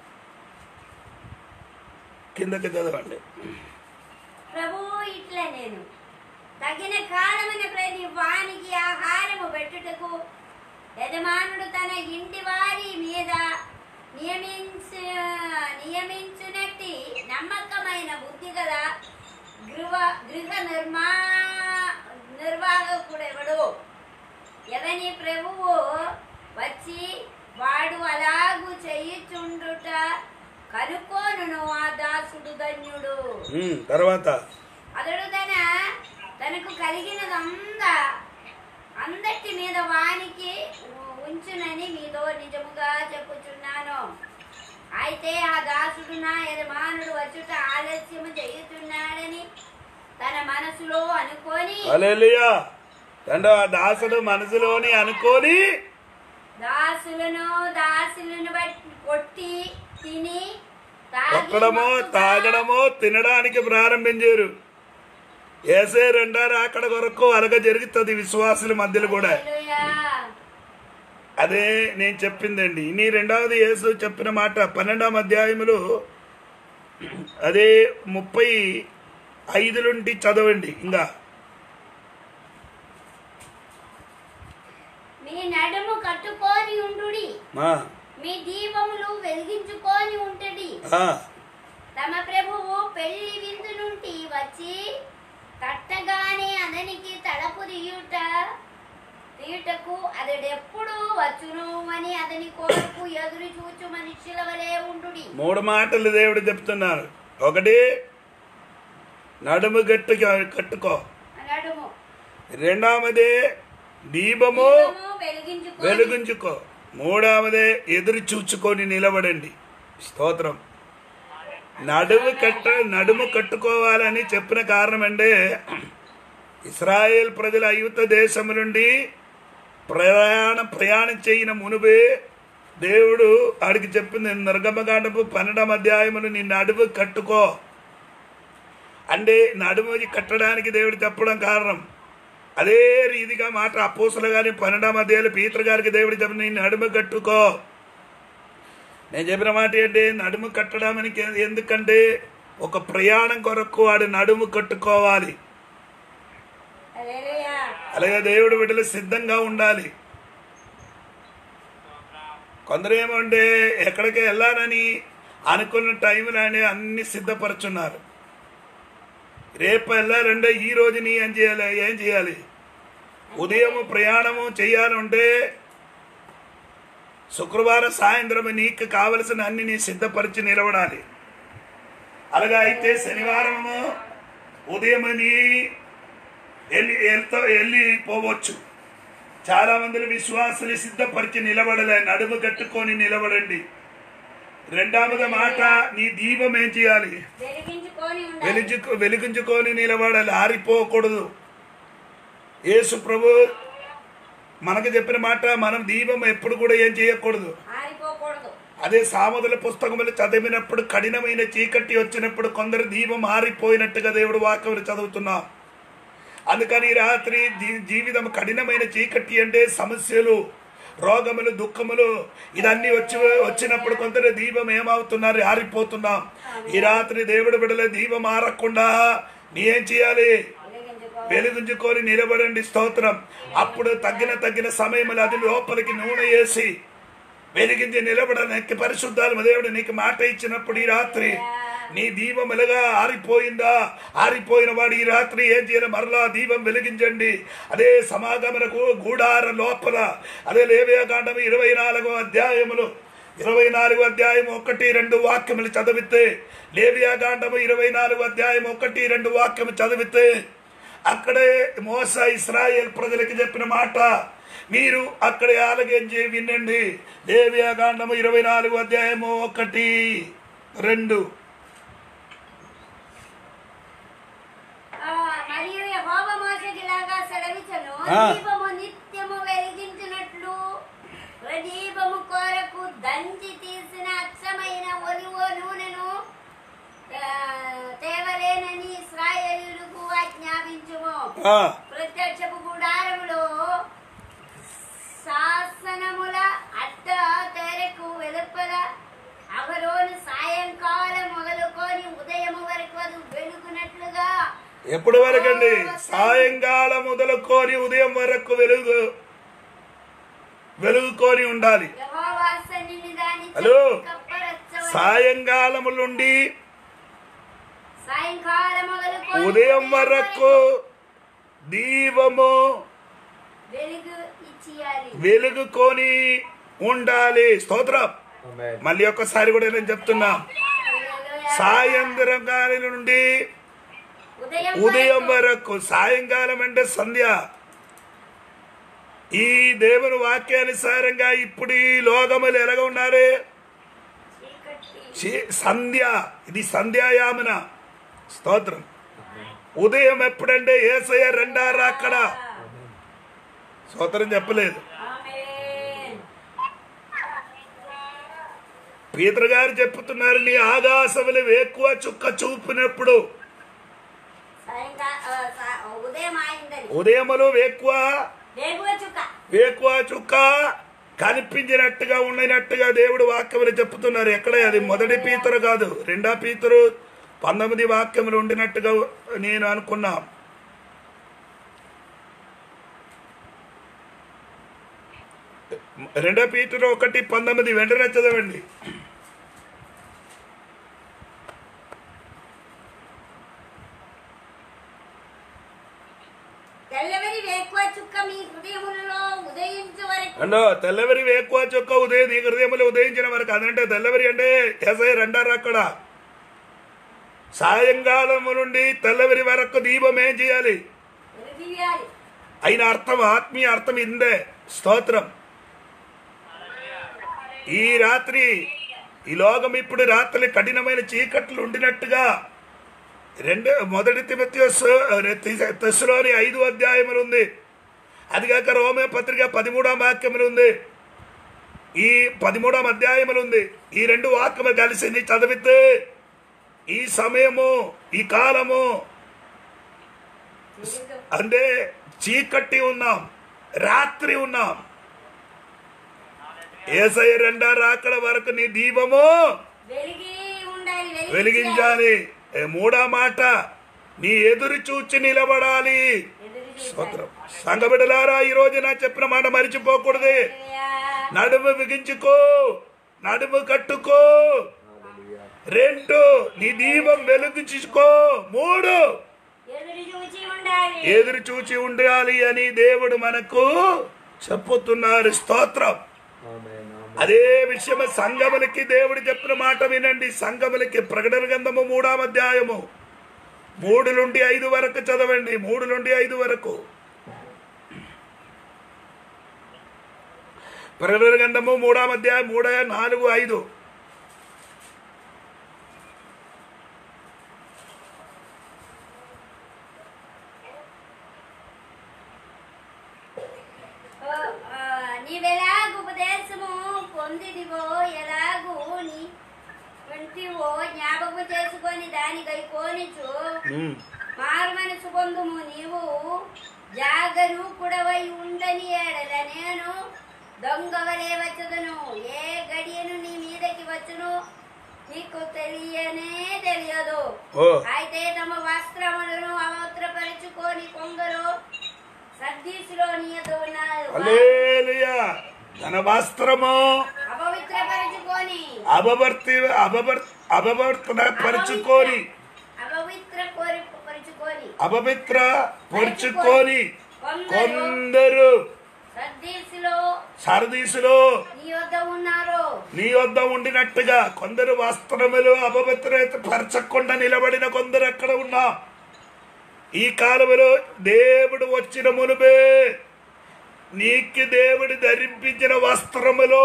Speaker 1: కిందకి చదవండి.
Speaker 2: ప్రభువు ఇట్లా నేను తగిన కాలమైన ప్రతి వానికి ఆహారము పెట్టుటకు యజమానుడు తన ఇంటి వారి మీద నియమించు నియమించునట్టి నమ్మకమైన బుద్ధి గల గృహ గృహ నిర్మా నిర్వాహకుడెవడు? ఎవని ప్రభువు వచ్చి వాడు అలాగు చెయ్యుచుండుట కనుకోనును ఆ దాసుడు ధన్యుడు.
Speaker 1: ఉమ్, తర్వాత
Speaker 2: అతడు తన తనకు కలిగినదంతా అందటి మీద వానికి ఉంచునని మీతో నిజముగా చెప్పుచున్నాను. అయితే ఆ దాసుడు నా యజమానుడు వచ్చుట ఆలస్యము చేయుచున్నాడని తన మనసులో అనుకొని,
Speaker 1: హల్లెలూయా. రెండో ఆ దాసుడు మనసులోని అనుకొని
Speaker 2: దాసులను దాసులను బట్టి కొట్టి తిని
Speaker 1: కొట్టడమో తాగడమో తినడానికి ప్రారంభించారు. ఏసే రెండో రాకడ కొరకు అలాగ జరుగుతుంది విశ్వాసుల మధ్యలో కూడా. అదే నేను చెప్పిందండి. నీ రెండవది యేసు చెప్పిన మాట పన్నెండవ అధ్యాయములు అదే ముప్పై ఐదు నుండి చదవండి. ఇంకా
Speaker 2: మీ నడుము కట్టుకొని ఉండుడి, మీ దీపములు వెలిగించుకొని ఉంటది. తమ ప్రభువు పెళ్లి విందు నుండి వచ్చి తట్టగానే అతనికి తలపు తీయుట తీయుటకు అతడెప్పుడు వచ్చును అని అతని కొరకు ఎదురు చూచు మనుషుల వలె ఉండుడి.
Speaker 1: మూడు మాటలు దేవుడు చెప్తున్నారు. ఒకటి నడుము గట్టు కట్టుకో,
Speaker 2: నడుము.
Speaker 1: రెండవది దీపము
Speaker 2: వెలిగించుకో
Speaker 1: వెలిగించుకో, మూడవదే ఎదురు చూచుకొని నిలబడండి. స్తోత్రం. నడుము కట్ట నడుము కట్టుకోవాలని చెప్పిన కారణం అంటే ఇశ్రాయేల్ ప్రజల అయుత దేశం నుండి ప్రయాణం ప్రయాణం చేయన మునుబే దేవుడు ఆడికి చెప్పింది నిర్గమకాండపు పన్నెండవ అధ్యాయములు నీ నడుము కట్టుకో అంటే నడుము కట్టడానికి దేవుడు చెప్పడం కారణం. అదే రీతిగా మాట అపోస్తులు గారి పన్నెండవ అధ్యాయులు పీతర్ గారికి దేవుడు చెప్పిన నీ నడుము కట్టుకో. నేను చెప్పిన మాట ఏంటి? నడుము కట్టడానికి. ఎందుకంటే ఒక ప్రయాణం కొరకు వాడు నడుము కట్టుకోవాలి. అలాగే దేవుడు బిడ్డలు సిద్ధంగా ఉండాలి. కొందరు ఏమంటే ఎక్కడికి వెళ్ళాలని అనుకున్న టైంలోనే అన్ని సిద్ధపరుచున్నారు. రేపు వెళ్ళాలంటే ఈ రోజుని ఏం చేయాలి ఏం చేయాలి ఉదయము ప్రయాణము చేయాలంటే శుక్రవారం సాయంత్రం నీకు కావలసిన అన్ని నీ సిద్ధపరిచి నిలబడాలి. అలాగా అయితే శనివారము ఉదయం నీ వెళ్ళి వెళ్తా వెళ్ళిపోవచ్చు. చాలా మంది విశ్వాసులు సిద్ధపరిచి నిలబడలే. నడుము కట్టుకొని నిలబడండి. రెండవది మాట నీ దీపం ఏం చేయాలి? వెలిగించు వెలిగించుకొని నిలబడాలి, ఆరిపోకూడదు. యేసు ప్రభు మనకు చెప్పిన మాట మనం దీపం ఎప్పుడు కూడా ఏం చేయకూడదు. అదే సామెతల పుస్తకములు చదివినప్పుడు కఠినమైన చీకటి వచ్చినప్పుడు కొందరు దీపం ఆరిపోయినట్టుగా దేవుడు వాక్యములు చదువుతున్నాం. అందుకని రాత్రి జీవితం కఠినమైన చీకటి అంటే సమస్యలు, రోగములు, దుఃఖములు ఇదన్నీ వచ్చి వచ్చినప్పుడు కొందరు దీపం ఏమవుతున్నారు? ఆరిపోతున్నాం. ఈ రాత్రి దేవుడు బిడ్డల దీపం ఆరకుండా నీ ఏం చేయాలి? వెలిగించుకొని నిలబడండి. స్తోత్రం. అప్పుడు తగ్గిన తగ్గిన సమయంలో అది లోపలికి నూనె వేసి వెలిగించి నిలబడడానికి పరిశుద్ధాత్మ దేవుడు నీకు మాట ఇచ్చినప్పుడు ఈ రాత్రి నీ దీపం ఎలాగా ఆరిపోయిందా? ఆరిపోయిన వాడు ఈ రాత్రి ఏం చేయాలి? మరలా దీపం వెలిగించండి. అదే సమాగమనకు గూడార లోపల అదే లేవియాకాండం ఇరవై నాలుగో అధ్యాయములు ఇరవై నాలుగో అధ్యాయం ఒకటి రెండు వాక్యములు చదివితే లేవియాకాండము ఇరవై నాలుగో అధ్యాయం ఒకటి రెండు వాక్యము చదివితే అక్కడే మోసే ఇశ్రాయేల్ ప్రజలకి చెప్పిన మాట మీరు అక్కడే ఆలకించి వినండి. లేవియాకాండము ఇరవై నాలుగో అధ్యాయము ఒకటి రెండు.
Speaker 2: మరియు యెహోవా మోషేకి ఇలాగా సెలవిచ్చెను, దీపము నిత్యము వెలిగించినట్లు ప్రదీపము కొరకు దంచి తీసిన అచ్చమైన ఒలివ నూనెను తేవలేనని ఇశ్రాయేలీయులకు ఆజ్ఞాపించుము. ప్రత్యక్షపు గుడారములో శాసనముల అడ్డ తెరకు వెలుపల అవరోను సాయంకాలం మొదలుకొని ఉదయము వరకు అది వెలుగునట్లుగా.
Speaker 1: ఎప్పటి వరకు అండి? సాయంకాలం మొదలుకొని ఉదయం వరకు వెలుగు వెలుగుకొని ఉండాలి. హలో, సాయంకాలము నుండి
Speaker 2: సాయంకాలం మొదలుకొని
Speaker 1: ఉదయం వరకు దీపము
Speaker 2: వెలుగు ఇచ్చియాలి.
Speaker 1: వెలుగుకొని ఉండాలి. స్తోత్రం.
Speaker 3: ఆమేన్.
Speaker 1: మళ్ళీ ఒక్కసారి కూడా నేను చెప్తున్నా,
Speaker 2: హల్లెలూయా.
Speaker 1: సాయంత్రం కాలం నుండి
Speaker 2: ఉదయం
Speaker 1: ఉదయం
Speaker 2: వరకు
Speaker 1: వరకు, సాయంకాలం అంటే సంధ్య. ఈ దేవుని వాక్యానుసారంగా ఇప్పుడు ఈ లోకములు ఎలాగ ఉన్నారు?
Speaker 2: చీకటి.
Speaker 1: చీ- సంధ్య. ఇది సంధ్యాయామన. స్తోత్రం. ఉదయం ఎప్పుడంటే యేసయ్య రెండారా అక్కడ స్తోత్రం చెప్పలేదు.
Speaker 2: ఆమేన్.
Speaker 1: పీతరు గారు చెప్తున్నారు, నీ ఆకాశములు ఎక్కువ చుక్క చూపినప్పుడు,
Speaker 2: సాయంకాలం ఆ, సా- ఉదయం అయిందని
Speaker 1: ఉదయములు ఎక్కువ
Speaker 2: వేగువ చుక్క.
Speaker 1: ఎక్కువ చుక్క కనిపించినట్టుగా ఉండినట్టుగా దేవుడు వాక్యములు చెప్తున్నారు. ఎక్కడ అది మొదటి పీతరు కాదు, రెండో పీతరు పంతొమ్మిది వాక్యములు ఉండినట్టుగా నేను అనుకున్నా. రెండో పీతరు ఒకటి పంతొమ్మిది వెంటనే చదవండి.
Speaker 2: తెల్లవరి వేకువ చుక్క మీ హృదయములలో ఉదయించు వరకు
Speaker 1: అండో తెల్లవరి ఎక్కువ చొక్క ఉదయం నీ హృదయములు ఉదయించిన వరకు. అదంటే తెల్లవరి అంటే ఎసై రెండారు అక్కడ. సాయంకాలము నుండి తెల్లవరి వరకు దీపం ఏం చేయాలి?
Speaker 2: వెలుగియాలి.
Speaker 1: అయిన అర్థం, ఆత్మీయ అర్థం ఇందే. స్తోత్రం. ఈ రాత్రి ఈ లోకం ఇప్పుడు రాత్రి కఠినమైన చీకట్లు ఉండినట్టుగా రెండు మొదటి తిమోతిలోని ఐదు అధ్యాయములు ఉంది. అది కాక రోమే పత్రిక పదిమూడవ వాక్యములు ఉంది. ఈ పదిమూడవ అధ్యాయములు ఉంది. ఈ రెండు వాక్యములు కలిసి నీ చదివితే ఈ సమయము, ఈ కాలము అంటే చీకటి ఉన్నాం, రాత్రి ఉన్నాం. యేసయ్య రెండో రాకడ వరకు నీ దీపము
Speaker 2: వెలిగి ఉండాలి. వెలిగించాలి.
Speaker 1: వెలిగించాలి. ఏ మూడో మాట, నీ ఎదురు చూచి నిలబడాలి.
Speaker 2: ఎదురు చూడాలి.
Speaker 1: స్తోత్రం. సంఘ బిడ్డలారా, ఈ రోజు నా చెప్పిన మాట మరిచిపోకూడదు.
Speaker 2: హల్లెలూయా.
Speaker 1: నడుము బిగించుకో, నడుము కట్టుకో.
Speaker 3: హల్లెలూయా.
Speaker 1: రెండు, నీ దీపం వెలిగించుకో. మూడు,
Speaker 2: ఎదురు చూచి ఉండాలి.
Speaker 1: ఎదురు చూచి ఉండాలి అని దేవుడు మనకు చెప్పుతున్నారు. స్తోత్రం.
Speaker 3: ఆమేన్. ఆమేన్.
Speaker 1: అదే విషయం సంఘములకి దేవుడు చెప్పిన మాట వినండి. సంఘములకి ప్రకటన గ్రంథము మూడవ అధ్యాయము మూడు నుండి ఐదు వరకు చదవండి. మూడు నుండి ఐదు వరకు ప్రకటన గ్రంథము మూడవ అధ్యాయం మూడ నాలుగు ఐదు.
Speaker 2: ఓ, ఆ, నీవెలాగు ఉపదేశము పొందిదివో ఎలాగూ నీ వంటివో జ్ఞాపకం చేసుకొని దాని గైకోనిచు
Speaker 1: ఉమ్.
Speaker 2: మారు మనసు పొందుము. నీవు జాగరూకుడవై ఉండని ఏడల నేను దొంగవలే వచ్చుదును. ఏ గడియను నీ మీదకి వచ్చును నీకు తెలియనే తెలియదు.
Speaker 1: ఓ
Speaker 2: అయితే తమ వస్త్రములను అవత్రపరుచుకొని కొందరు సర్దీసులో నీయతో ఉన్నారు.
Speaker 1: హల్లెలూయా. తన వస్త్రము
Speaker 2: అపవిత్రపరుచుకొని
Speaker 1: అపవర్తి అపవర్ అపవర్తన పరుచుకొని
Speaker 2: అపవిత్ర కోరి పరుచుకొని
Speaker 1: అపవిత్ర పరుచుకొని
Speaker 2: కొందరు
Speaker 1: కొందరు
Speaker 2: సర్దీసులో
Speaker 1: సరదీసులో
Speaker 2: నీ వద్ద ఉన్నారు.
Speaker 1: నీ వద్ద ఉండినట్టుగా కొందరు వస్త్రములు అపవిత్రత పరచకుండా నిలబడిన కొందరు అక్కడ ఉన్నా. ఈ కాలంలో దేవుడు వచ్చిన మునుపే నీకు దేవుడు ధరింపించిన వస్త్రములో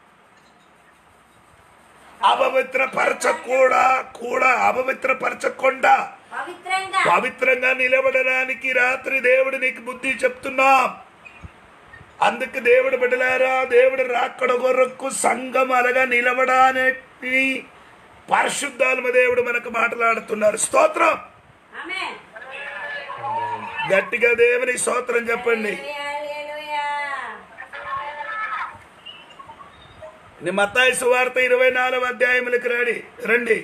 Speaker 1: అపవిత్ర పరచకూడా కూడా అపవిత్ర పరచకుండా
Speaker 2: పవిత్రంగా
Speaker 1: పవిత్రంగా నిలబడడానికి రాత్రి దేవుడు నీకు బుద్ధి చెప్తున్నాం. అందుకు దేవుడు బిడ్డలారా, దేవుడు రాకడ కొరకు సంఘం అలాగా నిలబడానికి పరిశుద్ధాత్మ దేవుడు మనకు మాట్లాడుతున్నారు. స్తోత్రం.
Speaker 2: ఆమేన్.
Speaker 1: గట్టిగా దేవుని స్తోత్రం చెప్పండి.
Speaker 2: హల్లెలూయా.
Speaker 1: నీ మత్తాయి సువార్త ఇరవై నాలుగు అధ్యాయములకు రండి రండి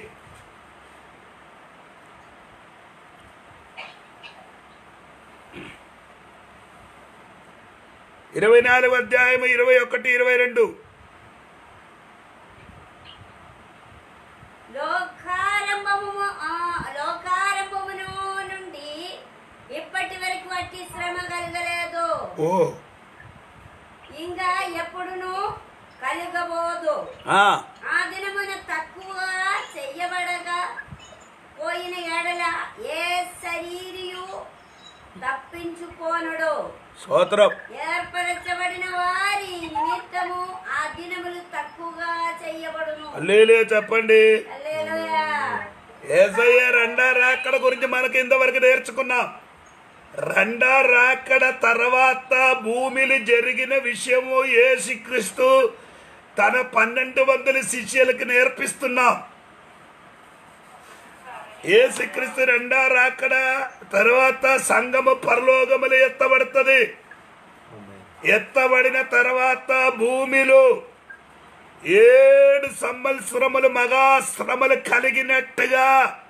Speaker 1: ఇరవై నాలుగు అధ్యాయము ఇరవై ఒకటి ఇరవై రెండు.
Speaker 2: లోకారంభము ఆ, లోక అట్టి శ్రమ కలగలేదు,
Speaker 1: ఓ
Speaker 2: ఇంకా ఎప్పుడును కలగబోదు.
Speaker 1: ఆ,
Speaker 2: ఆ దినమున తక్కువ చెయ్యబడగా పోయిన ఎడల ఏ శరీరియు తప్పించుకోనుడు.
Speaker 1: స్తోత్రం.
Speaker 2: ఏర్పరచబడిన వారి నిమిత్తము ఆ దినములు తక్కువగా చెయ్యబడును.
Speaker 1: హల్లెలూయా చెప్పండి.
Speaker 2: హల్లెలూయా.
Speaker 1: యేసయ్య రెండో రాకడ గురించి మనకి ఇంతవరకు నేర్చుకున్నాం. రెండో రాకడ తర్వాత భూమిలో జరిగిన విషయము యేసుక్రీస్తు తన పన్నెండు వందల శిష్యులకు నేర్పిస్తున్నాం. యేసుక్రీస్తు రెండో రాకడ తర్వాత సంఘము పరలోకములు ఎత్తబడుతుంది. ఎత్తబడిన తర్వాత భూమిలో ఏడు సంవత్సరములు మగా శ్రమలు కలిగినట్టుగా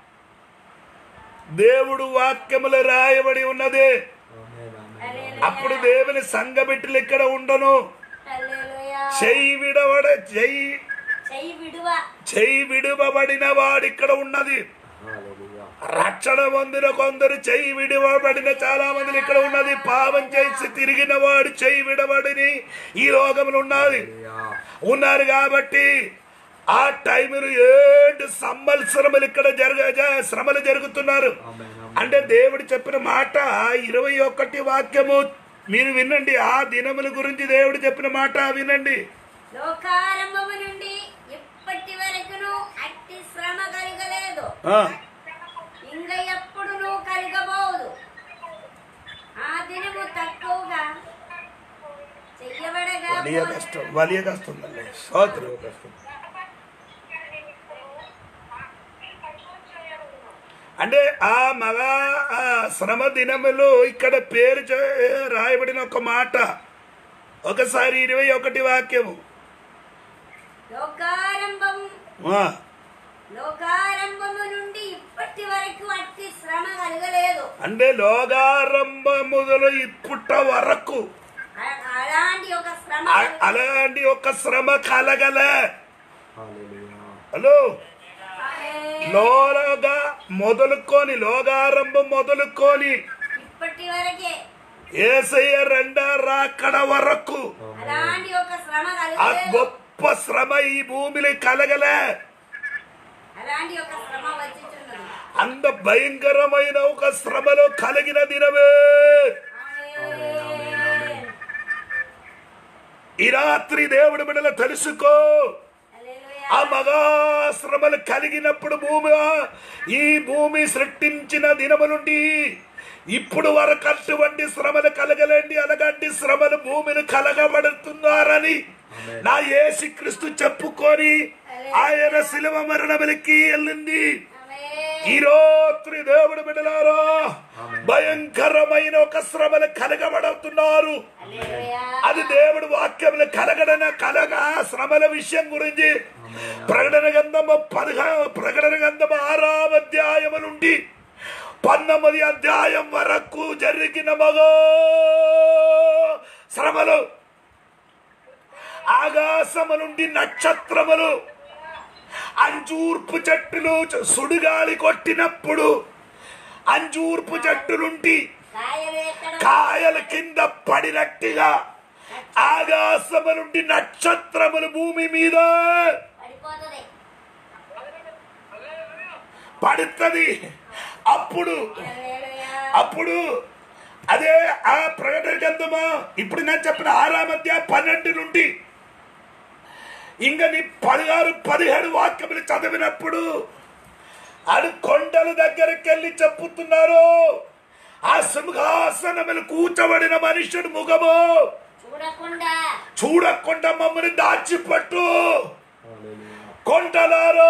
Speaker 1: దేవుడు వాక్యములు రాయబడి ఉన్నది. అప్పుడు దేవుని సంఘ బిడ్డలు ఇక్కడ ఉండను.
Speaker 2: హల్లెలూయా.
Speaker 1: చెయ్యి విడవడ చెయ్యి
Speaker 2: చెయ్యి విడువ.
Speaker 1: చెయ్యి విడువబడిన వాడు ఇక్కడ ఉన్నది. రక్షణ పొందిన కొందరు చెయ్యి విడవబడిన చాలా మంది ఇక్కడ ఉన్నది. పాపం చేసి తిరిగిన వాడు చెయ్యి విడబడిని ఈ లోకంలో ఉన్నది ఉన్నారు. కాబట్టి ఆ టైంలో ఏడు సంవత్సరములు ఇక్కడ జరగ శ్రమలు జరుగుతున్నారు. అంటే దేవుడు చెప్పిన మాట ఇరవై ఒకటి వాక్యము మీరు వినండి. ఆ దినముల గురించి దేవుడు చెప్పిన మాట వినండి.
Speaker 2: లోకారంభము నుండి ఇప్పటి వరకును అట్టి శ్రమ కలగలేదు, ఇంకా ఎప్పుడును కలగబోదు. ఆ దినము తక్కువగా చెయ్యబడగా
Speaker 1: വലിയ కష్టం വലിയ కష్టం అല്ലേ స్తోత్రం. అంటే ఆ మగ శ్రమ దినములు ఇక్కడ పేరు చే- రాయబడిన ఒక మాట ఒకసారి ఇరవై ఒకటి వాక్యము.
Speaker 2: లోకారంభం
Speaker 1: ఆ,
Speaker 2: లోకారంభము నుండి ఇప్పటి వరకు అట్టి శ్రమ కలగలేదు.
Speaker 1: అంటే లోకారంభ మొదలు ఇప్పుట వరకు
Speaker 2: అ- అలాంటి ఒక శ్రమ
Speaker 1: అ- అలాంటి ఒక శ్రమ కలగలే.
Speaker 3: హల్లెలూయా.
Speaker 1: హలో,
Speaker 2: కలగలేదు.
Speaker 1: లోగా మొదలుకొని లోకారంభం మొదలుకొని
Speaker 2: ఇప్పటి వరకే
Speaker 1: యేసయ్య రెండో రాకడ వరకు
Speaker 2: అలాంటి ఒక శ్రమ
Speaker 1: ఆ
Speaker 2: కలగలేదు.
Speaker 1: గొప్ప శ్రమ ఈ భూమిలో కలగలే.
Speaker 2: అలాంటి ఒక శ్రమ వచ్చుచున్నది.
Speaker 1: అంత భయంకరమైన ఒక శ్రమలో కలిగిన దినమే
Speaker 2: ఆమేన్.
Speaker 1: ఈ రాత్రి దేవుడి బిడ్డలు తెలుసుకో.
Speaker 2: హల్లెలూయా.
Speaker 1: ఆ మగా శ్రమలు కలిగినప్పుడు భూమి ఈ భూమి సృష్టించిన దినము నుండి ఇప్పుడు వరకు అటువంటి శ్రమలు కలగలేండి. అలాంటి శ్రమలు భూమిని కలగబడుతున్నారని నా యేసుక్రీస్తు చెప్పుకొని ఆయన శిలువ మరణములకి వెళ్ళింది.
Speaker 2: ఆమేన్.
Speaker 1: ఈ రాత్రి దేవుడు బిడ్డలారా భయంకరమైన ఒక శ్రమలు కలగబడుతున్నారు.
Speaker 2: హల్లెలూయా.
Speaker 1: అది దేవుడు వాక్యములు కలగడన కలగ శ్రమల విషయం గురించి ప్రకటన గ్రంథము పదహా ప్రకటన గ్రంథము ఆరావ అధ్యాయము నుండి పంతొమ్మిది అధ్యాయం వరకు జరిగిన మగో శ్రమలు, ఆకాశము నుండి నక్షత్రములు, అంజూర్పు చెట్టులు సుడిగాలి కొట్టినప్పుడు అంజూర్పు చెట్టు నుండి
Speaker 2: కాయలు ఎక్కడ
Speaker 1: కాయల కింద పడినట్టుగా ఆకాశము నుండి నక్షత్రములు భూమి మీద
Speaker 2: పడిపోతుంది.
Speaker 1: పడుతుంది. అప్పుడు
Speaker 2: హల్లెలూయా.
Speaker 1: అప్పుడు అదే ఆ ప్రకటన గ్రంథమా ఇప్పుడు నేను చెప్పిన ఆరాం అధ్యాయం పన్నెండు నుండి ఇంకా నీ పదహారు పదిహేడు వాక్యములు చదివినప్పుడు అది కొండల దగ్గరికి వెళ్ళి చెప్పుతున్నారు. ఆ సింహాసనములు కూర్చబడిన మనుషుడు ముఖము
Speaker 2: చూడకుండా
Speaker 1: చూడకుండా మమ్మల్ని దాచిపట్టు
Speaker 3: హల్లెలూయా.
Speaker 1: కొండలారో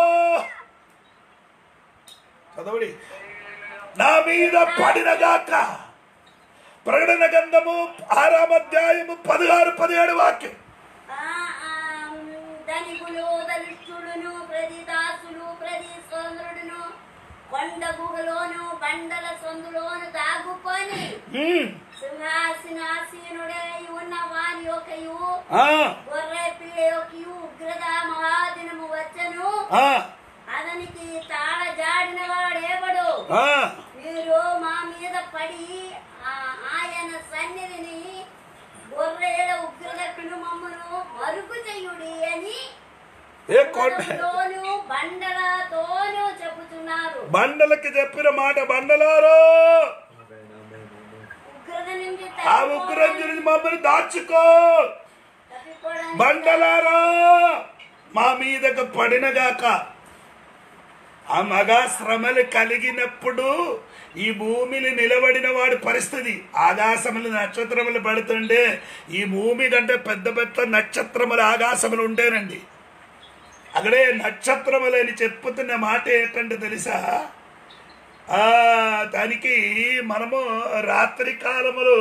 Speaker 1: చదవడి నా మీద పడినగాక. ప్రకటన గ్రంథము ఆరామ అధ్యాయము పదహారు పదిహేడు వాక్యం.
Speaker 2: ఆ, ఆ, ధనికులు దళితుడును ప్రతి దాసులు ప్రతి సోదరుడును కొండ గుహలోను బండల సొందులోను దాగుకొని
Speaker 1: హ్మ్.
Speaker 2: సింహాసనాసీనుడై ఉన్న వాని యొక్కయు
Speaker 1: ఆ,
Speaker 2: గొర్రె పిల్ల యొక్కయు ఉగ్రత మహాదినము వచ్చను.
Speaker 1: ఆ,
Speaker 2: అతనికి తాళ జాడిన వాడేవడు.
Speaker 1: ఆ.
Speaker 2: మీరు అయ్యో మా మీద పడి ఆ- ఆయన సన్నిధిని గొర్రెల ఉగ్రతను మమ్మను మరుగు చెయ్యుడి అని
Speaker 1: ఏ కొండ
Speaker 2: కొండలతోనూ బండలతోనూ చెబుతున్నారు.
Speaker 1: బండలకి చెప్పిన మాట, బండలారో
Speaker 3: ఆమేన్, ఆమేన్, ఆమేన్.
Speaker 2: ఉగ్రత నుంచి
Speaker 1: ఆ ఉగ్రం గురించి మమ్మల్ని దాచుకో.
Speaker 2: తప్పిపోవడానికి
Speaker 1: బండలారా మా మీదకు పడినగాక. ఆ మగ శ్రమలు కలిగినప్పుడు ఈ భూమిని నిలబడిన వాడి పరిస్థితి, ఆకాశములు నక్షత్రములు పడుతుండే ఈ భూమి కంటే పెద్ద పెద్ద నక్షత్రములు ఆకాశములు ఉండేనండి. అక్కడే నక్షత్రములని చెప్పుతున్న మాట ఏంటంటే తెలుసా, ఆ దానికి మనము రాత్రి కాలములు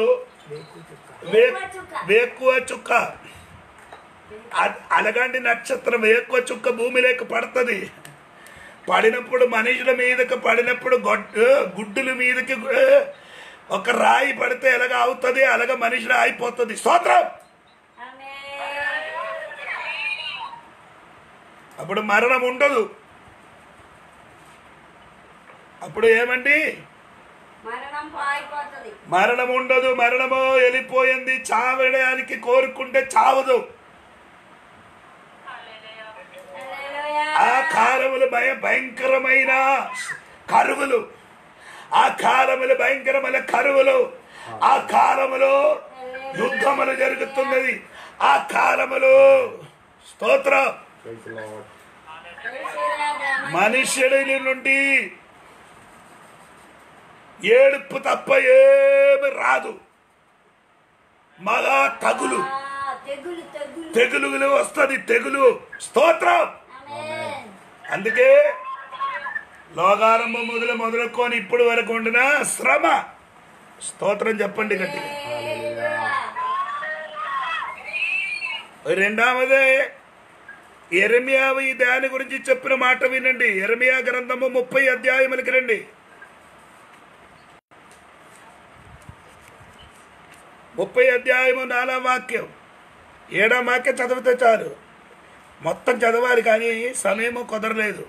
Speaker 1: వేకువ చుక్క, అ- అలగండి నక్షత్రం వేకువ చుక్క భూమిలోకి పడుతుంది. పడినప్పుడు మనుషుల మీదకి పడినప్పుడు గొడ్డు గుడ్డుల మీదకి గు- ఒక రాయి పడితే ఎలాగ అవుతుంది, అలాగ మనుషులు అయిపోతుంది. స్తోత్రం.
Speaker 2: ఆమేన్.
Speaker 1: అప్పుడు మరణం ఉండదు. అప్పుడు ఏమండి,
Speaker 2: మరణం పారిపోతుంది.
Speaker 1: మరణం ఉండదు. మరణము వెళ్ళిపోయింది. చావడానికి కోరుకుంటే చావదు.
Speaker 2: హల్లెలూయా.
Speaker 1: ఆ కాలములు భయ భయంకరమైన కరువులు, ఆ కాలములు భయంకరమైన కరువులు, ఆ కాలములో యుద్ధములు జరుగుతున్నది. ఆ కాలములో స్తోత్రం.
Speaker 3: Praise the Lord.
Speaker 1: మనుష్యుడి నుండి ఏడుపు తప్ప ఏమి రాదు. మగా తగులు
Speaker 2: ఆ, తెగులు తెగులు.
Speaker 1: తెగులు వస్తుంది. తెగులు. స్తోత్రం.
Speaker 2: ఆమేన్.
Speaker 1: అందుకే లోకారంభం మొదలు మొదలుకొని ఇప్పుడు వరకు ఉండిన శ్రమ. స్తోత్రం చెప్పండి గట్టిగా.
Speaker 2: హల్లెలూయా.
Speaker 1: రెండవదే యెరెమయా ఈ దాని గురించి చెప్పిన మాట వినండి. యెరెమయా గ్రంథము ముప్పై అధ్యాయములకి రండి. ముప్పై అధ్యాయము నాలుగవ వాక్యం, ఏడవ వాక్యం చదివితే చాలు. మొత్తం చదవాలి కానీ సమయము కుదరలేదు.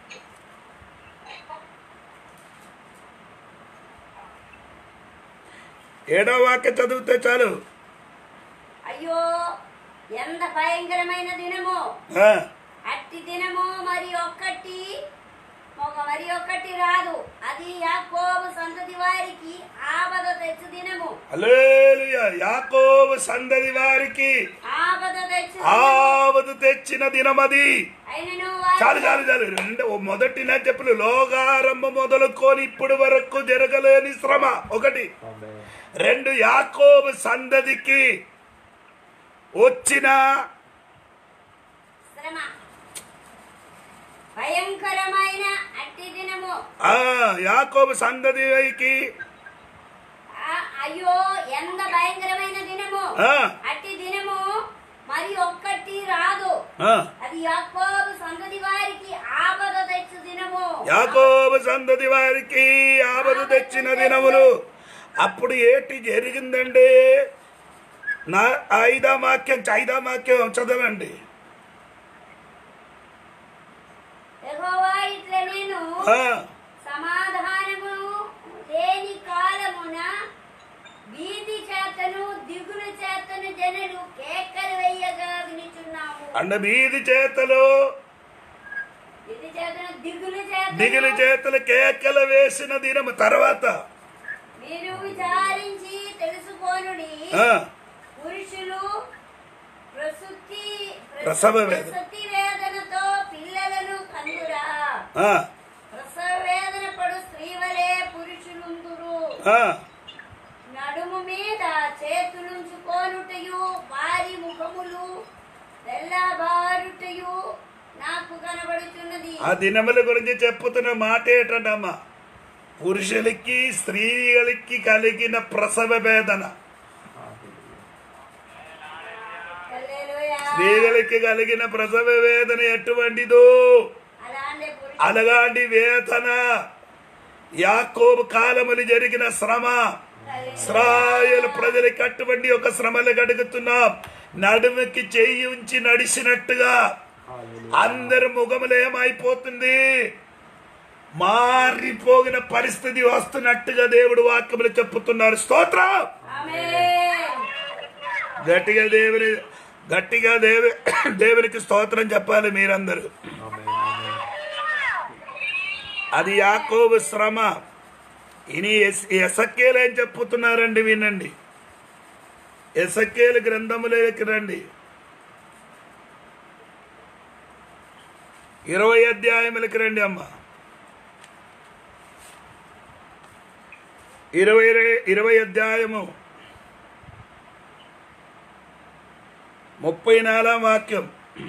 Speaker 1: ఏడవ వాక్యం చదివితే చాలు.
Speaker 2: అయ్యో ఎంత భయంకరమైన దినము,
Speaker 1: ఆ,
Speaker 2: అట్టి దినము మరి ఒక్కటి ఒక మరి ఒక్కటి రాదు. అది యాకోబు సంతతి వారికి ఆపద తెచ్చు దినము.
Speaker 1: హల్లెలూయా. యాకోబు సందది వారికి
Speaker 2: ఆపద తెచ్చు
Speaker 1: ఆవదు తెచ్చిన దినమది.
Speaker 2: అయినను
Speaker 1: చాలు చాలు చాలు. రెండు మొదటి నా చెప్పులు లోకారంభం మొదలుకొని ఇప్పుడు వరకు జరగలేని శ్రమ ఒకటి.
Speaker 3: Amen.
Speaker 1: రెండు, యాకోబు సందదికి వచ్చిన
Speaker 2: శ్రమ భయంకరమైన అట్టి దినము.
Speaker 1: ఆ యాకోబు సందదికి
Speaker 2: ఆ, అయ్యో ఎంత భయంకరమైన దినము,
Speaker 1: ఆ,
Speaker 2: అట్టి దినము మరి ఒక్కటి రాదు.
Speaker 1: ఆ,
Speaker 2: అది యాకోబు సంతతి వారికి ఆపద తెచ్చు దినము.
Speaker 1: యాకోబు సందది వారికి ఆపద తెచ్చిన దినములు. అప్పుడు ఏటి జరిగిందండి? నా ఐదా వాక్యం ఐదా వాక్యం చదవండి.
Speaker 2: యెహోవా ఇట్లా నేను
Speaker 1: ఆ,
Speaker 2: సమాధానము లేని కాలమున వీధి చేతను దిగులు చేతను జనులు కేకలు వేయగా వినుచున్నాము.
Speaker 1: అండ వీధి చేతలు
Speaker 2: వీధి చేతను దిగులు చేతను
Speaker 1: దిగులు చేతలు కేకలు వేసిన దినము తర్వాత
Speaker 2: మీరు విచారించి తెలుసుకోనుడి.
Speaker 1: ఆ,
Speaker 2: పురుషులు ప్రసూతి
Speaker 1: ప్రసవ వేదన.
Speaker 2: ప్రసూతి వేదనతో పిల్లలను కందురా.
Speaker 1: ఆ,
Speaker 2: ప్రసవ వేదన పడు స్త్రీ వలె పురుషులుందురు.
Speaker 1: ఆ,
Speaker 2: నడుము మీద చేతులుంచుకోనుటయు వారి ముఖములు తెల్లబారుటయు నాకు కనబడుతున్నది.
Speaker 1: ఆ దినముల గురించి చెప్పుతున్న మాట ఏంటంటమ్మా? పురుషులకి స్త్రీలకి కలిగిన ప్రసవ వేదన,
Speaker 2: హల్లెలూయా.
Speaker 1: స్త్రీలకి కలిగిన ప్రసవ వేదన ఎటువంటిదో
Speaker 2: అలాంటి పురుషులు
Speaker 1: అలాంటి వేదన యాకోబు కాలములు జరిగిన శ్రమ. ఇశ్రాయేలు ప్రజలకి అటువంటి ఒక శ్రమలు గడుగుతున్నాం. నడుముకి చెయ్యి ఉంచి నడిచినట్టుగా
Speaker 3: Hallelujah.
Speaker 1: అందరి ముఖములు ఏమైపోతుంది? మారిపోగిన పరిస్థితి వస్తున్నట్టుగా దేవుడు వాక్యములు చెప్పుతున్నారు. స్తోత్రం.
Speaker 2: ఆమేన్.
Speaker 1: గట్టిగా దేవుని గట్టిగా దేవి దేవునికి స్తోత్రం చెప్పాలి మీరందరూ.
Speaker 3: ఆమేన్ ఆమేన్
Speaker 1: అది యాకోబు శ్రమ. ఇని ఎసక్కేలు ఏం చెప్పుతున్నారండి వినండి. ఎసక్కేలు గ్రంథములోకి రండి. ఇరవై అధ్యాయములకి రండి అమ్మ. ఇరవై ఇరవై అధ్యాయము ముప్పై నాలుగవ వాక్యం.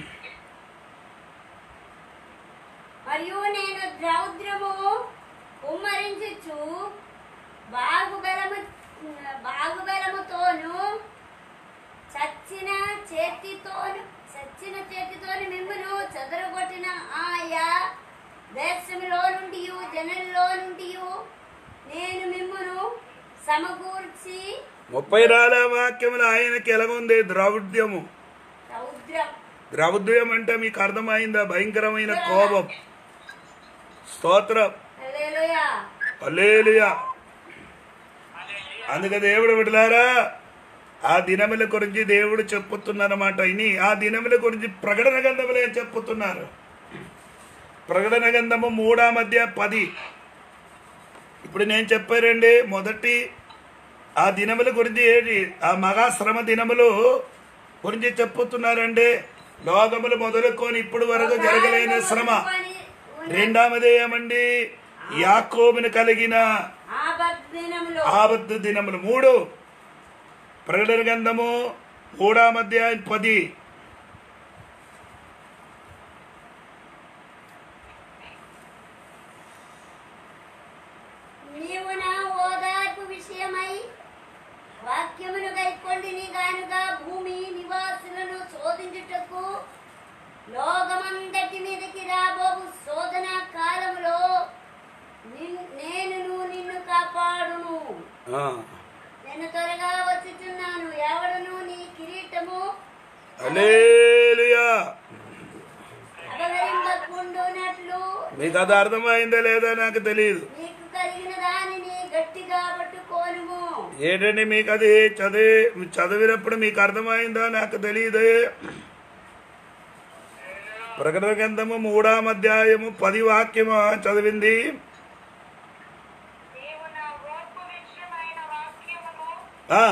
Speaker 2: మరియు నేను ద్రౌద్రము కుమ్మరించుచు బాగుబలము బాగుబలముతోను చచ్చిన చేతితోను చచ్చిన చేతితోను మిమ్మును చెదరగొట్టిన ఆయా దేశంలో నుండి జనుల్లో నుండి నేను మిమ్మును సమకూర్చి.
Speaker 1: ముప్పై నాలుగవ వాక్యములు ఆయనకి ఎలాగుంది? ద్రౌఢ్యము.
Speaker 2: రౌద్రం.
Speaker 1: ద్రౌఢ్యం అంటే మీకు అర్థమైందా? భయంకరమైన కోపం. స్తోత్రం.
Speaker 2: హల్లెలూయా.
Speaker 1: హల్లెలూయా. అందుకే దేవుడు విడలారా ఆ దినముల గురించి దేవుడు చెప్పుతున్నారన్నమాట. ఇని ఆ దినముల గురించి ప్రకటన గ్రంథములు ఏం చెప్పుతున్నారు? ప్రకటన గ్రంథము మూడా మధ్య పది. ఇప్పుడు నేను చెప్పారండి. మొదటి ఆ దినముల గురించి ఏంటి? ఆ మహాశ్రమ దినములు గురించి చెప్పుతున్నారండి. లోకములు మొదలుకొని ఇప్పుడు వరకు జరగలేని శ్రమ. రెండవది ఏమండి? యాకోబుని కలిగిన ఆపత్తు దినములు. మూడు ప్రకటన గ్రంథము మూడా అధ్యాయం పది.
Speaker 2: నీవు నా ఓదార్పు విషయమై వాక్యమును గైకొంటిని గానుగా భూమి నివాసులను శోధించుటకు లోకమంతటి మీదకి రాబోవు శోధన కాలములో నేను నిన్ను కాపాడును. నేను త్వరగా వచ్చుచున్నాను. ఎవడును నీ కిరీటము
Speaker 1: హల్లెలూయా.
Speaker 2: అపహరింపకుండునట్లు
Speaker 1: మీకు అది అర్థమైందా లేదా నాకు తెలియదు.
Speaker 2: నీకు కలిగిన దానిని గట్టిగా పట్టుకోనుము.
Speaker 1: ఏంటండి మీకు అది చదివి చదివినప్పుడు మీకు అర్థమైందా నాకు తెలియదు. ప్రకటన గ్రంథము మూడాం అధ్యాయము పది వాక్యము చదివింది. ఆ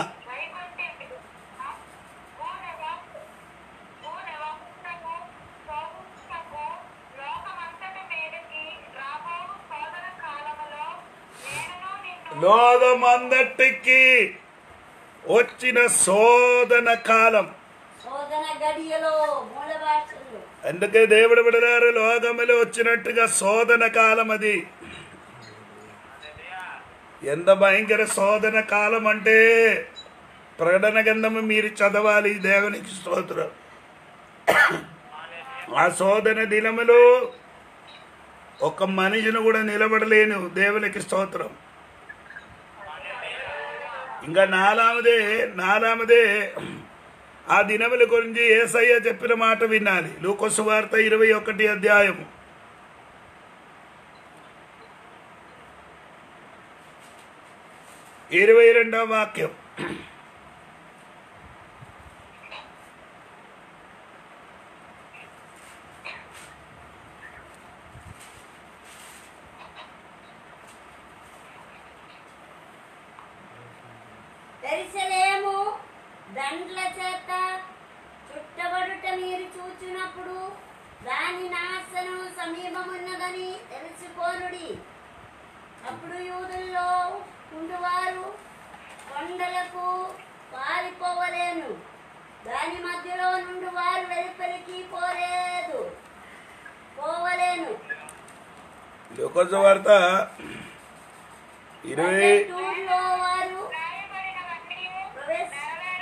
Speaker 1: లోకమందటికి వచ్చిన శోధన కాలం.
Speaker 2: శోధన గడియలో మూల భాషలు.
Speaker 1: అందుకే దేవుడు విడలారు లోకములో వచ్చినట్టుగా శోధన కాలం. అది ఎంత భయంకర శోధన కాలం అంటే ప్రకటన గ్రంథము మీరు చదవాలి. దేవునికి స్తోత్రం. ఆ శోధన దినములో ఒక మనిషిని కూడా నిలబడలేను. దేవునికి స్తోత్రం. ఇంకా నాలామదే నాలామదే ఆ దినముల గురించి యేసయ్య చెప్పిన మాట వినాలి. లూకా సువార్త ఇరవై ఒకటి అధ్యాయము ఇరవై రెండవ వాక్యం.
Speaker 2: యెరూషలేము దండ్ల చేత చుట్టబడుట మీరు చూచినప్పుడు దాని నాశనం సమీపమున్నదని తెలుసుకోనుడి. అప్పుడు యూదుల్లో ఉండువారు కొండలకు పారిపోవలేను. దాని మధ్యలో నుండి వారు వెలుపలికి పోలేదు పోవలేను.
Speaker 1: లూకా సువార్త ఇరవై
Speaker 2: టూర్లో వారు ప్రవేశ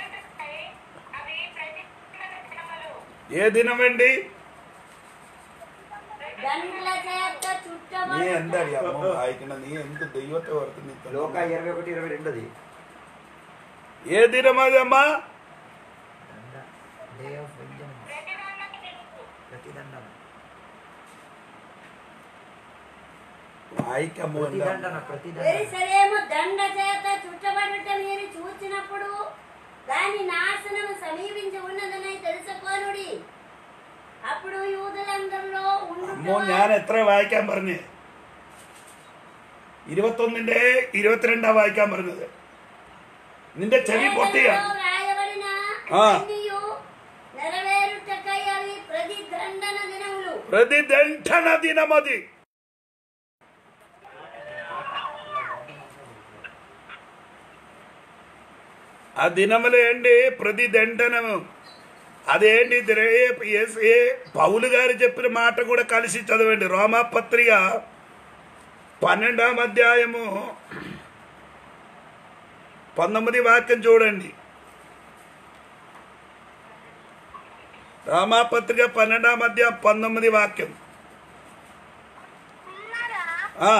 Speaker 1: ఏ దినమండి?
Speaker 2: దండ్ల చేత
Speaker 1: ನೀ
Speaker 2: చుట్టబడు
Speaker 1: ಅಂದರಿ ಅಮ್ಮ ಆಯ್ಕಿನ ನೀ ಎಂತ ದೈವತೆ ಹೊರತು
Speaker 3: లోక ఇరవై ఒకటి ఇరవై రెండు అది
Speaker 1: ఏ దినం అదమ్మా?
Speaker 3: డే ఆఫ్ వెంజన్స్ ప్రతిదండం
Speaker 1: వాయికము
Speaker 3: ప్రతి
Speaker 1: అన్నాం.
Speaker 3: దండన ప్రతి దండన
Speaker 2: యెరూషలేము దండ చేత చుట్టబడుట మీరు చూచినప్పుడు దాని నాశనం సమీపించి ఉన్నదని తెలుసుకోనుడి. అప్పుడు యూదులందరిలో
Speaker 1: അമ്മോ ഞാൻ എത്ര വായിക്കാൻ പറഞ്ഞു? ഇരുപത്തൊന്നിന്റെ ഇരുപത്തിരണ്ടാ വായിക്കാൻ പറഞ്ഞത്. നിന്റെ ചെവി പൊട്ടിയാണ്.
Speaker 2: రాయబడిన
Speaker 1: ఆ.
Speaker 2: అన్నియు నెరవేరుటకై అవి ప్రతిదండన దినములు.
Speaker 1: പ്രതിദണ്ഡന ദിനമതി. ఆ దినములు ఏంటి? ప్రతిదండనము. అదేంటి? ఏ పౌలు గారు చెప్పిన మాట కూడా కలిసి చదవండి. రోమా పత్రిక పన్నెండాం అధ్యాయము పంతొమ్మిది వాక్యం చూడండి. రోమా పత్రిక పన్నెండాం అధ్యాయం పంతొమ్మిది వాక్యం. ఆ,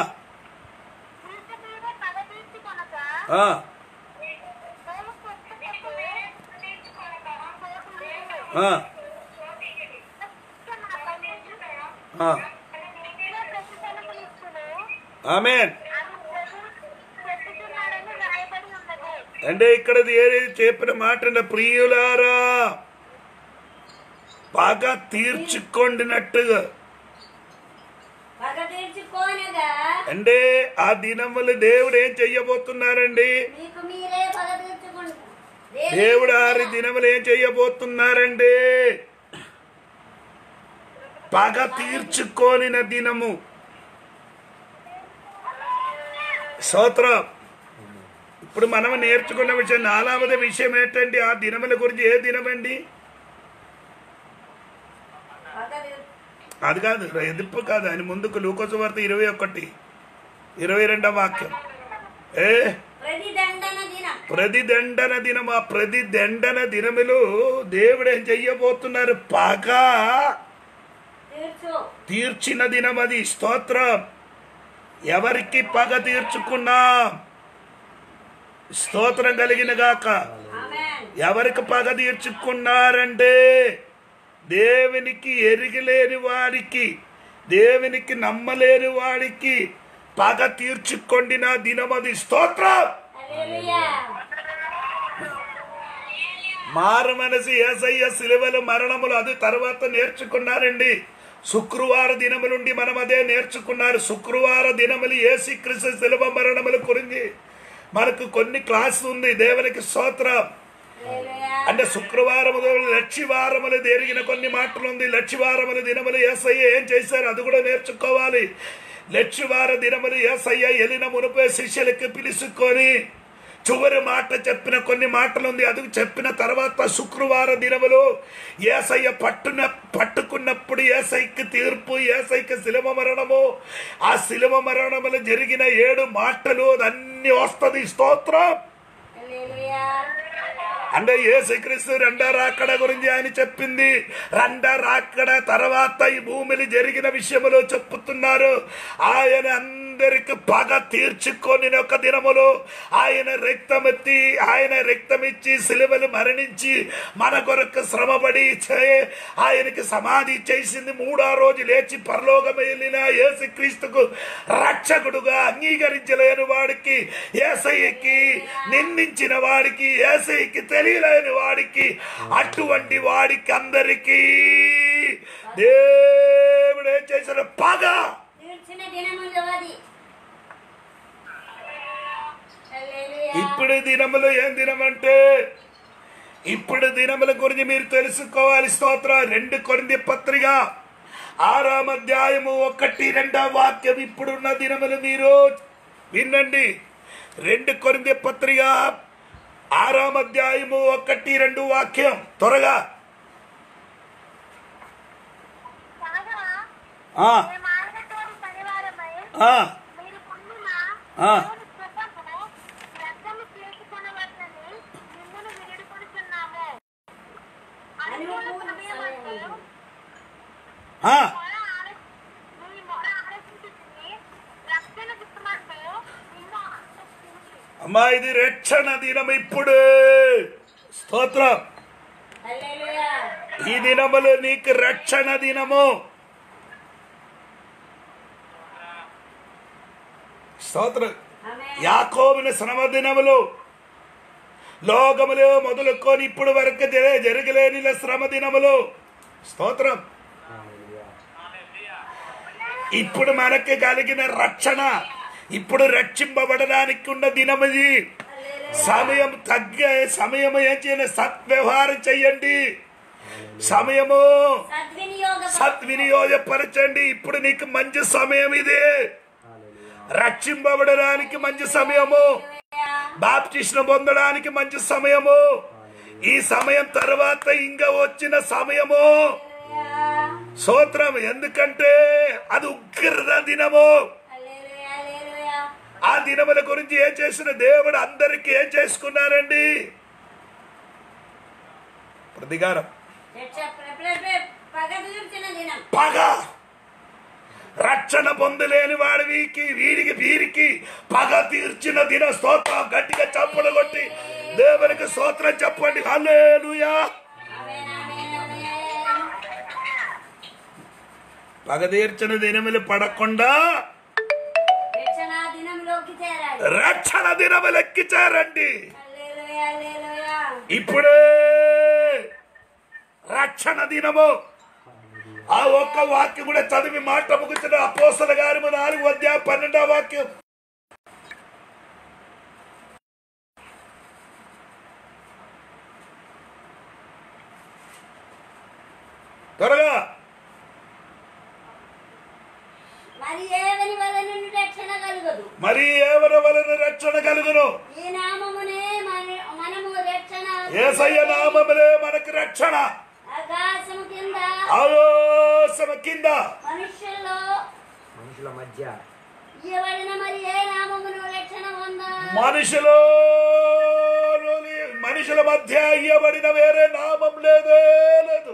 Speaker 1: ఆ, ఆ, ఆ. ఆమేన్. అంటే ఇక్కడ ఏది చెప్పిన మాట అంటే, ప్రియులారా బాగా తీర్చుకొండినట్టుగా.
Speaker 2: పగ తీర్చుకోనగా
Speaker 1: అంటే ఆ దినములు దేవుడు ఏం చెయ్యబోతున్నారండి?
Speaker 2: మీకు మీరే పగ తీర్చుకుంటారు.
Speaker 1: దేవుడు ఆరు దినములు ఏం చెయ్యబోతున్నారండి? పగ తీర్చుకోనిన దినము. స్తోత్రం. ఇప్పుడు మనం నేర్చుకున్న విషయం నాలుగవది విషయం ఏంటండి? ఆ దినముల గురించి. ఏ దినమండి?
Speaker 2: పగ తీర్చు
Speaker 1: అది కాదు, ఎదుపు కాదు. ఆయన ముందుకు లూకోసు వార్త ఇరవై ఒకటి ఇరవై రెండవ వాక్యం. ఏ
Speaker 2: ప్రతిదండన దినం.
Speaker 1: ప్రతిదండన దినం. ఆ ప్రతిదండన దినములు దేవుడు ఏం చెయ్యబోతున్నారు? పగ
Speaker 2: తీర్చు.
Speaker 1: తీర్చిన దినం అది. స్తోత్రం. ఎవరికి పగ తీర్చుకున్నాం? స్తోత్రం కలిగిన గాక.
Speaker 2: ఆమేన్.
Speaker 1: ఎవరికి పగ తీర్చుకున్నారంటే, దేవునికి ఎరిగిలేని వాడికి, దేవునికి నమ్మలేని వాడికి పగ తీర్చుకొండిన దినమది. స్తోత్రం.
Speaker 2: హల్లెలూయా.
Speaker 1: మారు మనసు యేసయ్య సిలువలు మరణములు అది తర్వాత నేర్చుకున్నారండి. శుక్రవార దినముల నుండి మనం అదే నేర్చుకున్నారు. శుక్రవార దినములు యేసుక్రీస్తు సిలువ మరణముల గురించి మనకు కొన్ని క్లాస్ ఉంది. దేవునికి స్తోత్రం.
Speaker 2: హల్లెలూయా.
Speaker 1: అంటే శుక్రవారములు లక్షవారములు జరిగిన కొన్ని మాటలు ఉంది. లక్షవారముల దినములు యేసయ్య ఏం చేశారు అది కూడా నేర్చుకోవాలి. లక్షవార దినములు యేసయ్య ఎలిన మునుపే శిష్యులకి పిలుచుకొని చివరి మాట చెప్పిన కొన్ని మాటలు ఉంది. అది చెప్పిన తర్వాత శుక్రవార దినములు యేసయ్య పట్టున పట్టుకున్నప్పుడు యేసయ్యకి తీర్పు, యేసయ్యకి శిలువ మరణము, ఆ శిలువ మరణములు జరిగిన ఏడు మాటలు అన్ని వస్తుంది. స్తోత్రం.
Speaker 2: హల్లెలూయా.
Speaker 1: అంటే యేసుక్రీస్తు రెండో రాకడ గురించి ఆయన చెప్పింది. రెండో రాకడ తర్వాత ఈ భూమిలో జరిగిన విషయములు చెప్పుతున్నారు. ఆయన అందరికి పగ తీర్చుకొని ఒక దినములు ఆయన రక్తమెత్తి ఆయన రక్తమిచ్చి సిలువలు మరణించి మన కొరకు శ్రమపడి ఆయనకి సమాధి చేసింది. మూడో రోజు లేచి పరలోకం వెళ్ళిన యేసుక్రీస్తుకు రక్షకుడుగా అంగీకరించలేని వాడికి, యేసయ్యకి నిందించిన వాడికి, యేసయ్యకి తెలియలేని వాడికి, అటువంటి వాడికి అందరికీ దేవుడు ఏం చేశాడు? పగ
Speaker 2: తీర్చిన దినములు అది. హల్లెలూయా.
Speaker 1: ఇప్పుడు దినములు ఏం దినం అంటే, ఇప్పుడు దినముల గురించి మీరు తెలుసుకోవాలి. స్తోత్రం. రెండు కొరింథీ పత్రిక ఆరాం అధ్యాయము ఒకటి రెండవ వాక్యం. ఇప్పుడున్న దినములు మీరు వినండి. రెండు కొరింథీ పత్రిక ఆరాం అధ్యాయము ఒకటి రెండు వాక్యం త్వరగా. ఆ, ఆ, ఆ. ఆ, అమ్మా ఇది రక్షణ దినం ఇప్పుడు. స్తోత్రం.
Speaker 2: హల్లెలూయా.
Speaker 1: ఈ దినములు నీకు రక్షణ దినము. స్తోత్రం.
Speaker 2: ఆమేన్.
Speaker 1: యాకోబుని శ్రమ దినములు లోకములు మొదలుకొని ఇప్పుడు వరకు జర- జరగలేని శ్రమ దినములు. స్తోత్రం. ఇప్పుడు మనకి కలిగిన రక్షణ, ఇప్పుడు రక్షింపబడడానికి ఉన్న దినమిది. సమయం తగ్గే సమయం ఏం చేయాలి? సద్వ్యవహారం చెయ్యండి. సమయము
Speaker 2: సద్వినియోగ
Speaker 1: సద్వినియోగపరచండి. ఇప్పుడు నీకు మంచి సమయం ఇది. రక్షింపబడడానికి మంచి సమయము, బాప్టిస్మ్ పొందడానికి మంచి సమయము, ఈ సమయం తర్వాత ఇంకా వచ్చిన సమయము. స్తోత్రం. ఎందుకంటే అది ఉగ్ర దినము.
Speaker 2: హల్లెలూయా, హల్లెలూయా.
Speaker 1: ఆ దినముల గురించి ఏం చేసిన దేవుడు అందరికి ఏం చేసుకున్నారండి? ప్రతికారం,
Speaker 2: రక్ష ప్ర- ప్ర- ప్ర- పగ తీర్చిన దినం.
Speaker 1: పగ. రక్షణ పొందలేని వాడి వీరికి వీరికి వీరికి పగ తీర్చిన దిన. స్తోత్రం. గట్టిగా చప్పలు కొట్టి దేవునికి స్తోత్రం చెప్పండి. హల్లెలూయా.
Speaker 2: ఆమేన్, ఆమేన్, ఆమేన్.
Speaker 1: పగ తీర్చిన దినములు పడకుండా
Speaker 2: రక్షణ దినంలోకి చేరాలి.
Speaker 1: రక్షణ దినములు ఎక్కిచారండి.
Speaker 2: హల్లెలూయా, హల్లెలూయా.
Speaker 1: ఇప్పుడే రక్షణ దినము. ఆ ఒక్క వాక్యం కూడా చదివి మాట ముగించిన అపోస్తల గారు నాలుగు అధ్యాయం పన్నెండవ వాక్యం. త్వరగా.
Speaker 2: మరి ఏవని వలన నుండి రక్షణ కలుగదు.
Speaker 1: మరి ఎవరి వలన రక్షణ కలుగును?
Speaker 2: ఈ నామమునే మన- మనము రక్షణ
Speaker 1: యేసయ్య నామములే మనకు రక్షణ.
Speaker 2: ఆకాశము కింద
Speaker 1: ఆలోసమ కింద
Speaker 2: మనుష్యుల్లో
Speaker 3: మనుషుల మధ్య
Speaker 2: ఇవ్వబడిన మరి ఏ నామమును రక్షణ పొంద
Speaker 1: మనుషులు మనుషుల మధ్య ఇయ్యబడిన వేరే నామం లేదే లేదు.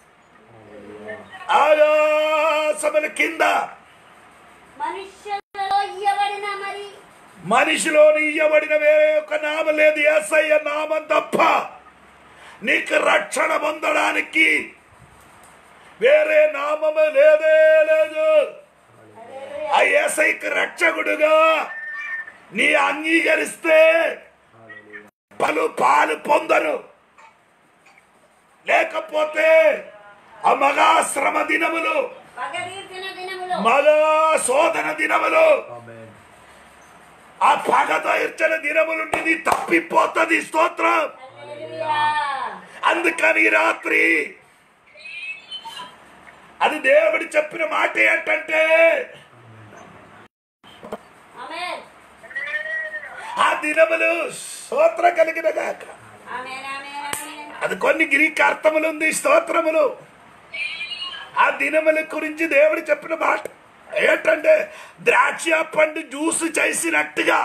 Speaker 1: ఆకాశముల కింద
Speaker 2: మనుష్యులలో ఇవ్వబడిన మరి
Speaker 1: మనిషిలోని ఇయ్యబడిన వేరే ఒక నామం లేదు. యేసయ్య నామం తప్ప నీకు రక్షణ పొందడానికి వేరే నామము లేదే లేదు. ఆ యేసయ్యకు రక్షకుడుగా నీ అంగీకరిస్తే పలు పాలు పొందరు. లేకపోతే ఆ మగా శ్రమ దినములు,
Speaker 2: పగ తీర్చిన దినములో
Speaker 1: మగా శోధన దినములు,
Speaker 3: ఆమేన్.
Speaker 1: ఆ పగతో ఇచ్చిన దినములుండి నీ తప్పిపోతుంది. స్తోత్రం.
Speaker 2: హల్లెలూయా.
Speaker 1: అందుకని ఈ రాత్రి అది దేవుడు చెప్పిన మాట ఏంటంటే
Speaker 2: ఆమేన్,
Speaker 1: ఆ దినములు స్తోత్రం కలిగిన గాక.
Speaker 2: ఆమేన్, ఆమేన్, ఆమేన్.
Speaker 1: అది కొన్ని గ్రీక్ అర్థములు ఉంది. స్తోత్రములు. ఆ దినముల గురించి దేవుడు చెప్పిన మాట ఏంటంటే ద్రాక్ష పండు జ్యూస్ చేసినట్టుగా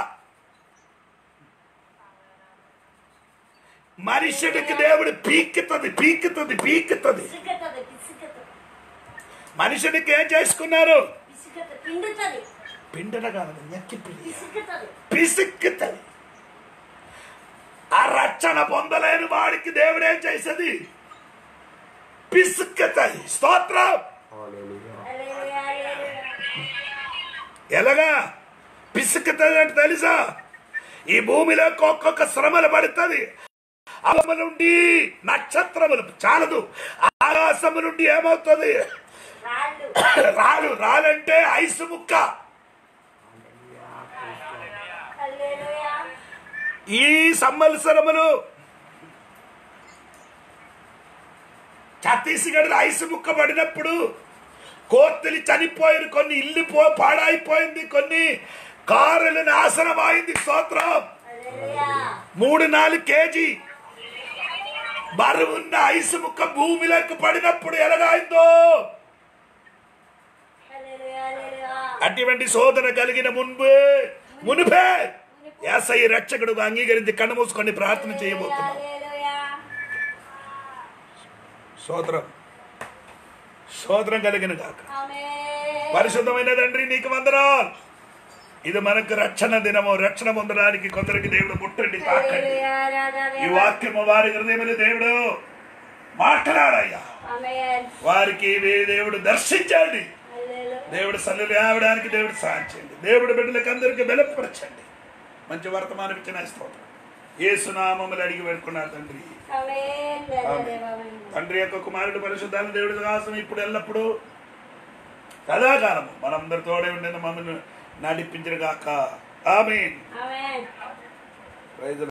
Speaker 1: మనుషుడికి దేవుడు పీక్కుతుంది పీక్కుతుంది పీక్కుతుంది.
Speaker 2: పిసుకుతది, పిసుకుతది,
Speaker 1: మనుషుడికి ఏం చేసుకున్నారు?
Speaker 2: పిసుకుతది, పిండుతది,
Speaker 1: పిండన కాదు, నెక్కి పిండి
Speaker 2: పిసుకుతది.
Speaker 1: పిసిక్కుతుంది. ఆ రక్షణ పొందలేని వాడికి దేవుడు ఏం చేసేది? పిసుక్కుతుంది. స్తోత్రం.
Speaker 3: హల్లెలూయా.
Speaker 2: హల్లెలూయా, హల్లెలూయా.
Speaker 1: ఎలాగా పిసుక్కుతుంది అంటే తెలుసా? ఈ భూమిలో ఒక్కొక్క శ్రమలు పడుతుంది. అలమ నుండి నక్షత్రములు చాలదు, ఆకాశము నుండి ఏమవుతుంది?
Speaker 2: రాళ్ళు
Speaker 1: రాలు రాలంటే ఐసు ముక్క.
Speaker 2: హల్లెలూయా.
Speaker 1: ఈ సంవత్సరములు ఛత్తీస్గఢ్ ఐసు ముక్క పడినప్పుడు కోతులు చనిపోయిన, కొన్ని ఇల్లు పో పాడైపోయింది, కొన్ని కారులు నాశనం అయింది. స్తోత్రం.
Speaker 2: హల్లెలూయా.
Speaker 1: మూడు నాలుగు కేజీ బరువున్న ఐసు ముక్క భూమిలోకి పడినప్పుడు ఎలాగైందో
Speaker 2: హల్లెలూయా, హల్లెలూయా.
Speaker 1: అటువంటి శోధన కలిగిన మున్పే మునిపే యేసయ్య రక్షకుడుగా అంగీకరించి కన్ను మూసుకొని ప్రార్థన చేయబోతున్నాం.
Speaker 2: హల్లెలూయా.
Speaker 1: స్తోత్రం. స్తోత్రం కలిగిన కాక.
Speaker 2: ఆమేన్.
Speaker 1: పరిశుద్ధమైన తండ్రి నీకు వందనాలు. ఇది మనకు రక్షణ దినము. రక్షణ పొందడానికి కొందరికి దేవుడు ముట్టండి, తాకండి.
Speaker 2: హల్లెలూయా, రాధా
Speaker 1: ఈ
Speaker 2: దేవా.
Speaker 1: వాక్యము వారి హృదయములు దేవుడు మాట్లాడాయ్యా.
Speaker 2: ఆమేన్.
Speaker 1: వారికి ఇవి దేవుడు దర్శించండి.
Speaker 2: హల్లెలూయా.
Speaker 1: దేవుడి సన్నిధి రావడానికి దేవుడు సహాయం చేయండి. దేవుడి బిడ్డలకు అందరికీ బలపరచండి. మంచి వర్తమానం ఇచ్చిన స్తోత్రం యేసునామములు అడిగి పెట్టుకున్నారు తండ్రి. తండ్రి యొక్క కుమారుడు పరిశుద్ధాల దేవుడి దాసం ఇప్పుడు ఎల్లప్పుడూ సదాకాలము మనందరి తోడే ఉండిన మమ్మల్ని నడిపించరు గాక. ఆమేన్.